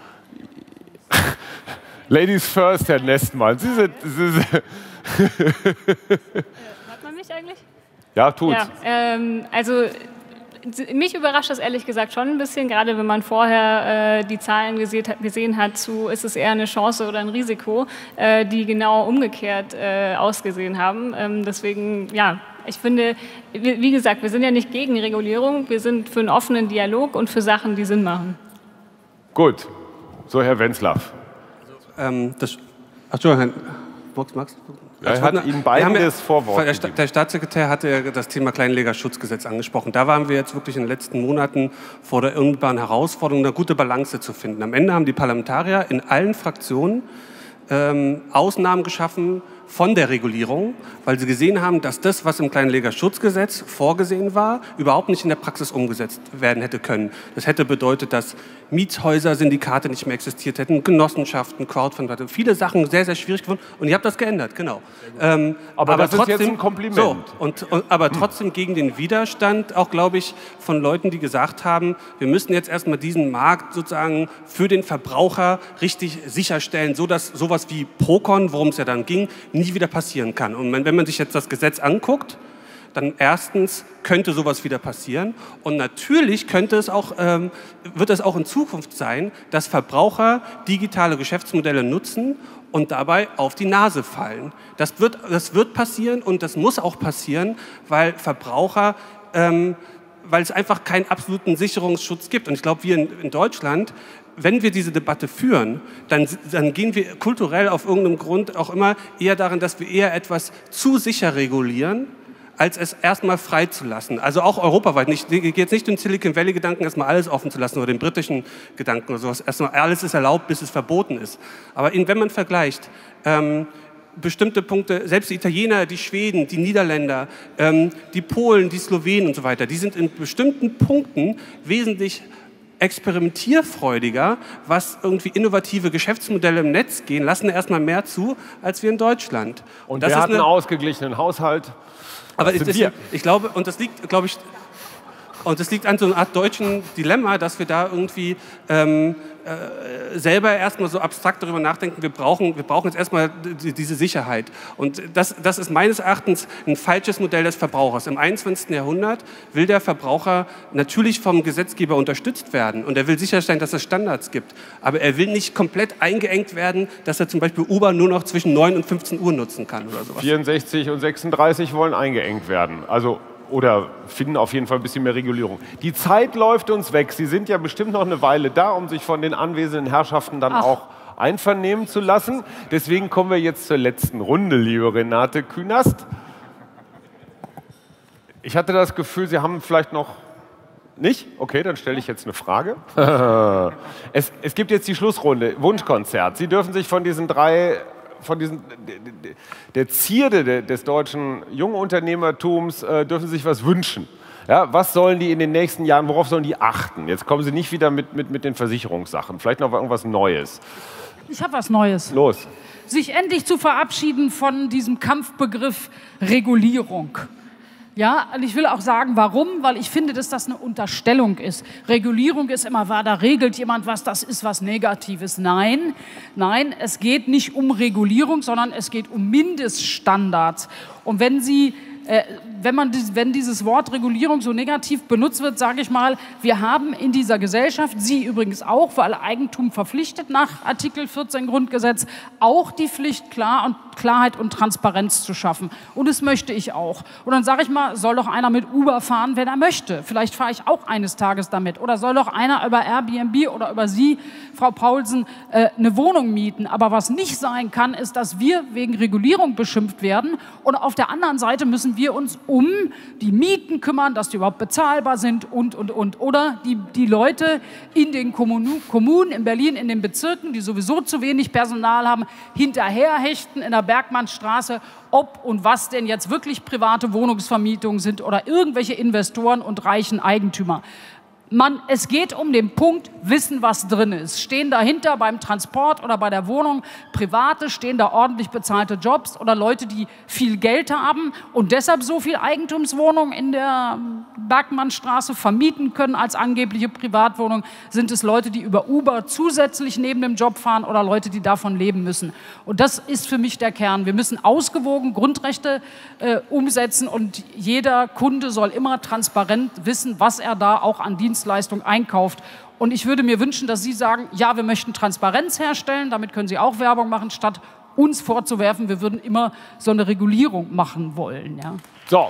Ladies first, Herr Nessmann. Sie sind... Sie sind Hört man mich eigentlich? Ja, tut's. Ja, ähm, also mich überrascht das ehrlich gesagt schon ein bisschen, gerade wenn man vorher äh, die Zahlen gesehen hat, gesehen hat zu, ist es eher eine Chance oder ein Risiko, äh, die genau umgekehrt äh, ausgesehen haben. Ähm, deswegen, ja, ich finde, wie, wie gesagt, wir sind ja nicht gegen Regulierung, wir sind für einen offenen Dialog und für Sachen, die Sinn machen. Gut, so Herr Wenzlaff. Also, ähm, das, ach, Herr Box, Max? Er hat Ihnen beiden das Vorwort der, der Staatssekretär hatte das Thema Kleinanlegerschutzgesetz angesprochen. Da waren wir jetzt wirklich in den letzten Monaten vor der unmittelbaren Herausforderung, eine gute Balance zu finden. Am Ende haben die Parlamentarier in allen Fraktionen ähm, Ausnahmen geschaffen von der Regulierung, weil sie gesehen haben, dass das, was im Kleinanlegerschutzgesetz vorgesehen war, überhaupt nicht in der Praxis umgesetzt werden hätte können. Das hätte bedeutet, dass Mietshäuser, Syndikate nicht mehr existiert hätten, Genossenschaften, Crowdfunding, viele Sachen sehr, sehr schwierig geworden. Und ihr habt das geändert, genau. Ähm, aber, aber das trotzdem, ist jetzt ein Kompliment. So, und, und, aber trotzdem gegen den Widerstand, auch glaube ich, von Leuten, die gesagt haben, wir müssen jetzt erstmal diesen Markt sozusagen für den Verbraucher richtig sicherstellen, sodass sowas wie Procon, worum es ja dann ging, nie wieder passieren kann. Und wenn man sich jetzt das Gesetz anguckt, dann erstens könnte sowas wieder passieren und natürlich könnte es auch, ähm, wird es auch in Zukunft sein, dass Verbraucher digitale Geschäftsmodelle nutzen und dabei auf die Nase fallen. Das wird, das wird passieren und das muss auch passieren, weil Verbraucher, ähm, weil es einfach keinen absoluten Sicherungsschutz gibt. Und ich glaube, wir in, in Deutschland, wenn wir diese Debatte führen, dann, dann gehen wir kulturell auf irgendeinem Grund auch immer eher darin, dass wir eher etwas zu sicher regulieren, als es erstmal freizulassen. Also auch europaweit. Ich gehe jetzt nicht den Silicon Valley-Gedanken, erstmal alles offen zu lassen oder den britischen Gedanken oder sowas. Erstmal alles ist erlaubt, bis es verboten ist. Aber wenn man vergleicht, ähm, bestimmte Punkte, selbst die Italiener, die Schweden, die Niederländer, ähm, die Polen, die Slowenen und so weiter, die sind in bestimmten Punkten wesentlich experimentierfreudiger, was irgendwie innovative Geschäftsmodelle im Netz gehen, lassen erstmal mehr zu, als wir in Deutschland. Und, und das wir ist hatten eine, einen ausgeglichenen Haushalt. Aber ich, das, ich glaube, und das liegt, glaube ich, und das liegt an so einer Art deutschen Dilemma, dass wir da irgendwie ähm, äh, selber erstmal so abstrakt darüber nachdenken, wir brauchen, wir brauchen jetzt erstmal die, diese Sicherheit. Und das, das ist meines Erachtens ein falsches Modell des Verbrauchers. Im einundzwanzigsten Jahrhundert will der Verbraucher natürlich vom Gesetzgeber unterstützt werden und er will sicherstellen, dass es Standards gibt. Aber er will nicht komplett eingeengt werden, dass er zum Beispiel Uber nur noch zwischen neun und fünfzehn Uhr nutzen kann oder sowas. vierundsechzig und sechsunddreißig wollen eingeengt werden. Also oder finden auf jeden Fall ein bisschen mehr Regulierung. Die Zeit läuft uns weg. Sie sind ja bestimmt noch eine Weile da, um sich von den anwesenden Herrschaften dann Ach. auch einvernehmen zu lassen. Deswegen kommen wir jetzt zur letzten Runde, liebe Renate Künast. Ich hatte das Gefühl, Sie haben vielleicht noch... Nicht? Okay, dann stelle ich jetzt eine Frage. es, es gibt jetzt die Schlussrunde, Wunschkonzert. Sie dürfen sich von diesen drei... von diesen, der Zierde des deutschen Jungunternehmertums äh, dürfen Sie sich was wünschen. Ja, was sollen die in den nächsten Jahren, worauf sollen die achten? Jetzt kommen Sie nicht wieder mit, mit, mit den Versicherungssachen, vielleicht noch irgendwas Neues. Ich habe was Neues. Los. Sich endlich zu verabschieden von diesem Kampfbegriff Regulierung. Ja, und ich will auch sagen, warum, weil ich finde, dass das eine Unterstellung ist. Regulierung ist immer, war, da regelt jemand was, das ist was Negatives. Nein, nein, es geht nicht um Regulierung, sondern es geht um Mindeststandards. Und wenn Sie, äh, wenn, man, wenn dieses Wort Regulierung so negativ benutzt wird, sage ich mal, wir haben in dieser Gesellschaft, Sie übrigens auch, für alle Eigentum verpflichtet nach Artikel vierzehn Grundgesetz, auch die Pflicht, Klar und Klarheit und Transparenz zu schaffen. Und das möchte ich auch. Und dann sage ich mal, soll doch einer mit Uber fahren, wenn er möchte. Vielleicht fahre ich auch eines Tages damit. Oder soll doch einer über Airbnb oder über Sie, Frau Paulsen, äh, eine Wohnung mieten. Aber was nicht sein kann, ist, dass wir wegen Regulierung beschimpft werden. Und auf der anderen Seite müssen wir uns um die Mieten kümmern, dass die überhaupt bezahlbar sind und, und, und. Oder die, die Leute in den Kommunen, Kommunen, in Berlin, in den Bezirken, die sowieso zu wenig Personal haben, hinterherhechten in der Bergmannstraße, ob und was denn jetzt wirklich private Wohnungsvermietungen sind oder irgendwelche Investoren und reichen Eigentümer. Man, es geht um den Punkt, wissen, was drin ist. Stehen dahinter beim Transport oder bei der Wohnung Private, stehen da ordentlich bezahlte Jobs oder Leute, die viel Geld haben und deshalb so viel Eigentumswohnungen in der Bergmannstraße vermieten können als angebliche Privatwohnung? Sind es Leute, die über Uber zusätzlich neben dem Job fahren oder Leute, die davon leben müssen? Und das ist für mich der Kern. Wir müssen ausgewogen Grundrechte äh, umsetzen und jeder Kunde soll immer transparent wissen, was er da auch an Dienstleistungen Leistung einkauft. Und ich würde mir wünschen, dass Sie sagen, ja, wir möchten Transparenz herstellen, damit können Sie auch Werbung machen, statt uns vorzuwerfen, wir würden immer so eine Regulierung machen wollen. Ja. So.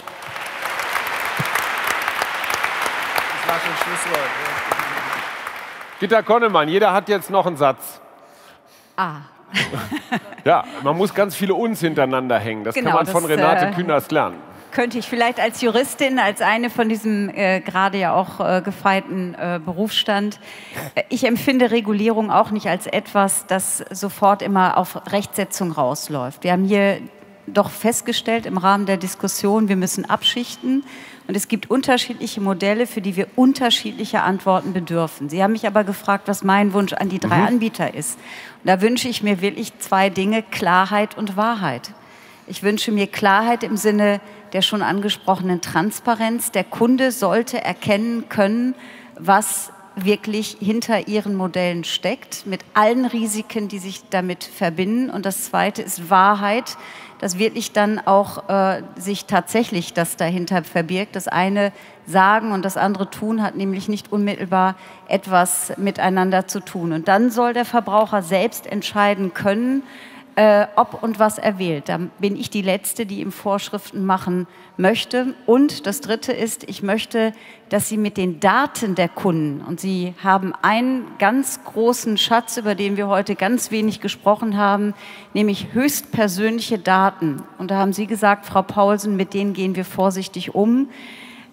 Das war schon Schlusswort. Gitta Konnemann, jeder hat jetzt noch einen Satz. Ah. Ja, man muss ganz viele Uns hintereinander hängen. Das Genau, kann man von das, Renate äh, Künast lernen. Könnte ich vielleicht als Juristin, als eine von diesem äh, gerade ja auch äh, gefeierten äh, Berufsstand, äh, ich empfinde Regulierung auch nicht als etwas, das sofort immer auf Rechtsetzung rausläuft. Wir haben hier doch festgestellt im Rahmen der Diskussion, wir müssen abschichten und es gibt unterschiedliche Modelle, für die wir unterschiedliche Antworten bedürfen. Sie haben mich aber gefragt, was mein Wunsch an die drei mhm. Anbieter ist. Und da wünsche ich mir wirklich zwei Dinge, Klarheit und Wahrheit. Ich wünsche mir Klarheit im Sinne der schon angesprochenen Transparenz. Der Kunde sollte erkennen können, was wirklich hinter ihren Modellen steckt, mit allen Risiken, die sich damit verbinden. Und das Zweite ist Wahrheit, dass wirklich dann auch äh, sich tatsächlich das dahinter verbirgt. Das eine sagen und das andere tun hat nämlich nicht unmittelbar etwas miteinander zu tun. Und dann soll der Verbraucher selbst entscheiden können, Äh, ob und was er wählt. Da bin ich die Letzte, die ihm Vorschriften machen möchte. Und das Dritte ist, ich möchte, dass Sie mit den Daten der Kunden, und Sie haben einen ganz großen Schatz, über den wir heute ganz wenig gesprochen haben, nämlich höchstpersönliche Daten. Und da haben Sie gesagt, Frau Paulsen, mit denen gehen wir vorsichtig um.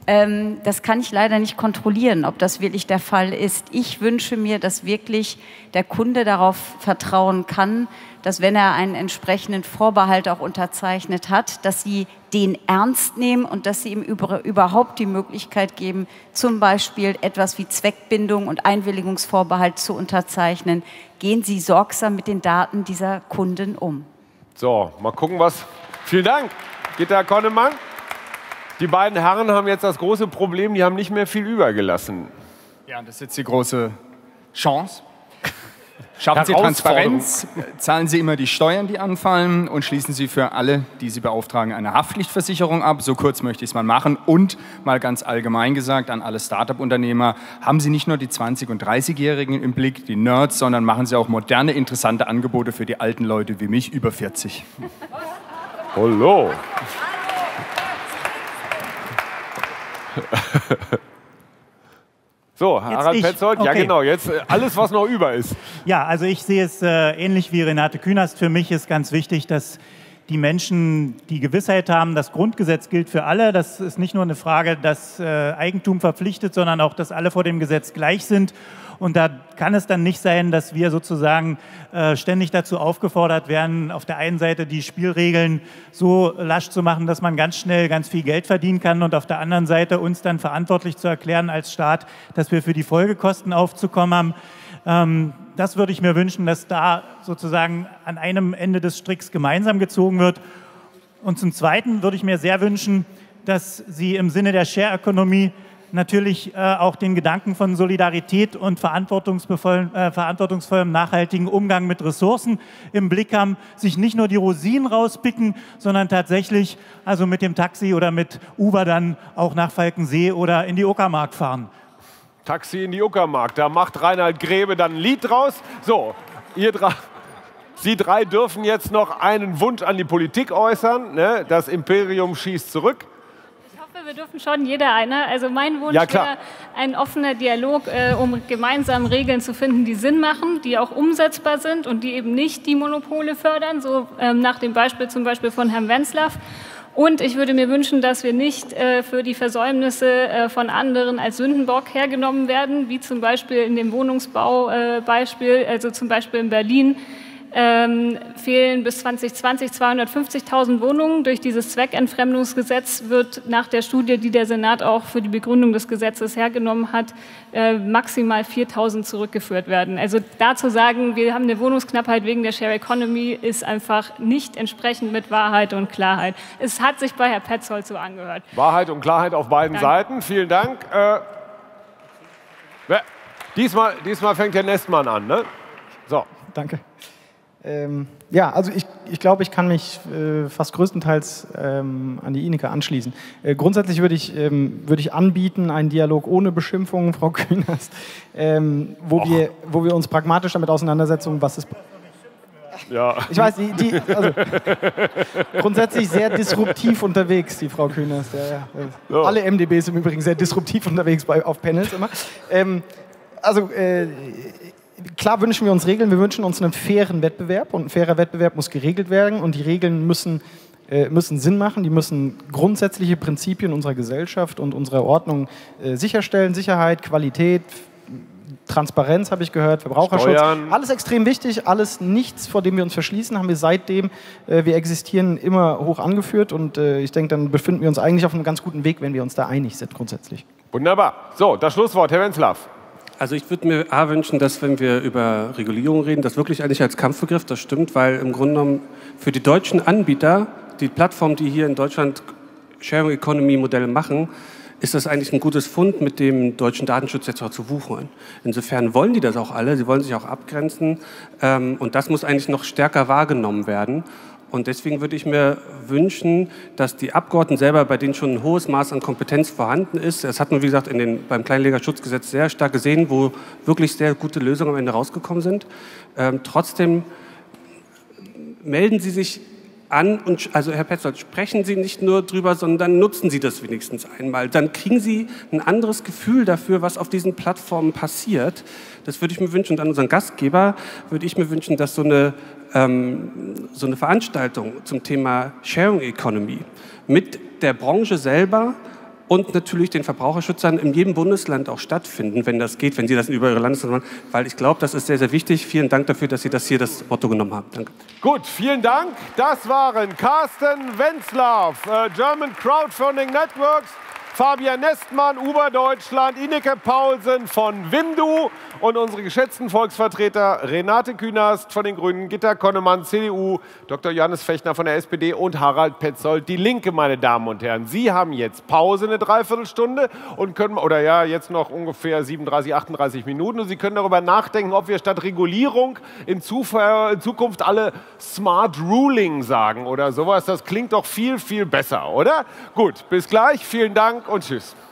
Ähm, das kann ich leider nicht kontrollieren, ob das wirklich der Fall ist. Ich wünsche mir, dass wirklich der Kunde darauf vertrauen kann, dass wenn er einen entsprechenden Vorbehalt auch unterzeichnet hat, dass Sie den ernst nehmen und dass Sie ihm über, überhaupt die Möglichkeit geben, zum Beispiel etwas wie Zweckbindung und Einwilligungsvorbehalt zu unterzeichnen. Gehen Sie sorgsam mit den Daten dieser Kunden um. So, mal gucken, was... Vielen Dank, Gitta Konnemann. Die beiden Herren haben jetzt das große Problem, die haben nicht mehr viel übergelassen. Ja, das ist jetzt die große Chance. Schaffen Sie Transparenz, zahlen Sie immer die Steuern, die anfallen, und schließen Sie für alle, die Sie beauftragen, eine Haftpflichtversicherung ab. So kurz möchte ich es mal machen. Und mal ganz allgemein gesagt an alle Start-up-Unternehmer, haben Sie nicht nur die zwanzig- und dreißigjährigen im Blick, die Nerds, sondern machen Sie auch moderne, interessante Angebote für die alten Leute wie mich, über vierzig. Hallo. So, Harald Petzold, okay. Ja genau, jetzt alles, was noch über ist. Ja, also ich sehe es äh, ähnlich wie Renate Künast. Für mich ist ganz wichtig, dass die Menschen die Gewissheit haben, das Grundgesetz gilt für alle. Das ist nicht nur eine Frage, dass äh, Eigentum verpflichtet, sondern auch, dass alle vor dem Gesetz gleich sind. Und da kann es dann nicht sein, dass wir sozusagen äh, ständig dazu aufgefordert werden, auf der einen Seite die Spielregeln so lasch zu machen, dass man ganz schnell ganz viel Geld verdienen kann, und auf der anderen Seite uns dann verantwortlich zu erklären als Staat, dass wir für die Folgekosten aufzukommen haben. Ähm, das würde ich mir wünschen, dass da sozusagen an einem Ende des Stricks gemeinsam gezogen wird. Und zum Zweiten würde ich mir sehr wünschen, dass Sie im Sinne der Share-Ökonomie natürlich äh, auch den Gedanken von Solidarität und verantwortungsvollem, äh, verantwortungsvollem nachhaltigen Umgang mit Ressourcen im Blick haben, sich nicht nur die Rosinen rauspicken, sondern tatsächlich also mit dem Taxi oder mit Uber dann auch nach Falkensee oder in die Uckermark fahren. Taxi in die Uckermark, da macht Reinhard Grebe dann ein Lied draus. So, ihr drei, Sie drei dürfen jetzt noch einen Wunsch an die Politik äußern, ne? Das Imperium schießt zurück. Wir dürfen schon jeder einer. Also mein Wunsch ja, wäre ein offener Dialog, äh, um gemeinsam Regeln zu finden, die Sinn machen, die auch umsetzbar sind und die eben nicht die Monopole fördern, so ähm, nach dem Beispiel zum Beispiel von Herrn Wenzlaff. Und ich würde mir wünschen, dass wir nicht äh, für die Versäumnisse äh, von anderen als Sündenbock hergenommen werden, wie zum Beispiel in dem Wohnungsbau-Beispiel, äh, also zum Beispiel in Berlin. Ähm, fehlen bis zwanzig zwanzig zweihundertfünfzigtausend Wohnungen. Durch dieses Zweckentfremdungsgesetz wird nach der Studie, die der Senat auch für die Begründung des Gesetzes hergenommen hat, äh, maximal viertausend zurückgeführt werden. Also dazu sagen, wir haben eine Wohnungsknappheit wegen der Share Economy, ist einfach nicht entsprechend mit Wahrheit und Klarheit. Es hat sich bei Herrn Petzold so angehört. Wahrheit und Klarheit auf beiden Danke. Seiten. Vielen Dank. Äh, diesmal, diesmal fängt Herr Nestmann an, ne? So. Danke. Ähm, ja, also ich, ich glaube, ich kann mich äh, fast größtenteils ähm, an die Ineke anschließen. Äh, grundsätzlich würde ich, ähm, würde ich anbieten, einen Dialog ohne Beschimpfungen, Frau Künast, ähm, wo, wir, wo wir uns pragmatisch damit auseinandersetzen, was ist... Ja. Ich weiß, die, die also, grundsätzlich sehr disruptiv unterwegs, die Frau Künast. Ja, ja. Ja. Alle M D Bs im Übrigen sehr disruptiv unterwegs bei, auf Panels immer. Ähm, also... Äh, Klar wünschen wir uns Regeln, wir wünschen uns einen fairen Wettbewerb, und ein fairer Wettbewerb muss geregelt werden, und die Regeln müssen, äh, müssen Sinn machen, die müssen grundsätzliche Prinzipien unserer Gesellschaft und unserer Ordnung äh, sicherstellen. Sicherheit, Qualität, Transparenz habe ich gehört, Verbraucherschutz, Steuern. Alles extrem wichtig, alles nichts, vor dem wir uns verschließen, haben wir seitdem äh, wir existieren immer hoch angeführt, und äh, ich denke, dann befinden wir uns eigentlich auf einem ganz guten Weg, wenn wir uns da einig sind grundsätzlich. Wunderbar. So, das Schlusswort, Herr Wenzlaff. Also ich würde mir A wünschen, dass, wenn wir über Regulierung reden, das wirklich eigentlich als Kampfbegriff, das stimmt, weil im Grunde genommen für die deutschen Anbieter, die Plattformen, die hier in Deutschland Sharing Economy Modelle machen, ist das eigentlich ein gutes Fund, mit dem deutschen Datenschutz jetzt auch zu wuchern. Insofern wollen die das auch alle, sie wollen sich auch abgrenzen, ähm, und das muss eigentlich noch stärker wahrgenommen werden. Und deswegen würde ich mir wünschen, dass die Abgeordneten selber, bei denen schon ein hohes Maß an Kompetenz vorhanden ist, das hat man, wie gesagt, in den, beim Kleinanlegerschutzgesetz sehr stark gesehen, wo wirklich sehr gute Lösungen am Ende rausgekommen sind. Ähm, trotzdem melden Sie sich an, und, also Herr Petzold, sprechen Sie nicht nur drüber, sondern nutzen Sie das wenigstens einmal. Dann kriegen Sie ein anderes Gefühl dafür, was auf diesen Plattformen passiert. Das würde ich mir wünschen. Und an unseren Gastgeber würde ich mir wünschen, dass so eine, ähm, so eine Veranstaltung zum Thema Sharing Economy mit der Branche selber und natürlich den Verbraucherschützern in jedem Bundesland auch stattfinden, wenn das geht, wenn Sie das über Ihre Landesländer machen, weil ich glaube, das ist sehr, sehr wichtig. Vielen Dank dafür, dass Sie das hier das Motto genommen haben. Danke. Gut, vielen Dank. Das waren Carsten Wenzlaff, äh, German Crowdfunding Networks, Fabian Nestmann, Uber Deutschland, Ineke Paulsen von Wimdu und unsere geschätzten Volksvertreter Renate Künast von den Grünen, Gitta Konnemann, C D U, Doktor Johannes Fechner von der S P D und Harald Petzold, die Linke, meine Damen und Herren. Sie haben jetzt Pause, eine Dreiviertelstunde und können, oder ja, jetzt noch ungefähr siebenunddreißig, achtunddreißig Minuten und Sie können darüber nachdenken, ob wir statt Regulierung in, in Zukunft alle Smart Ruling sagen oder sowas. Das klingt doch viel, viel besser, oder? Gut, bis gleich, vielen Dank und tschüss.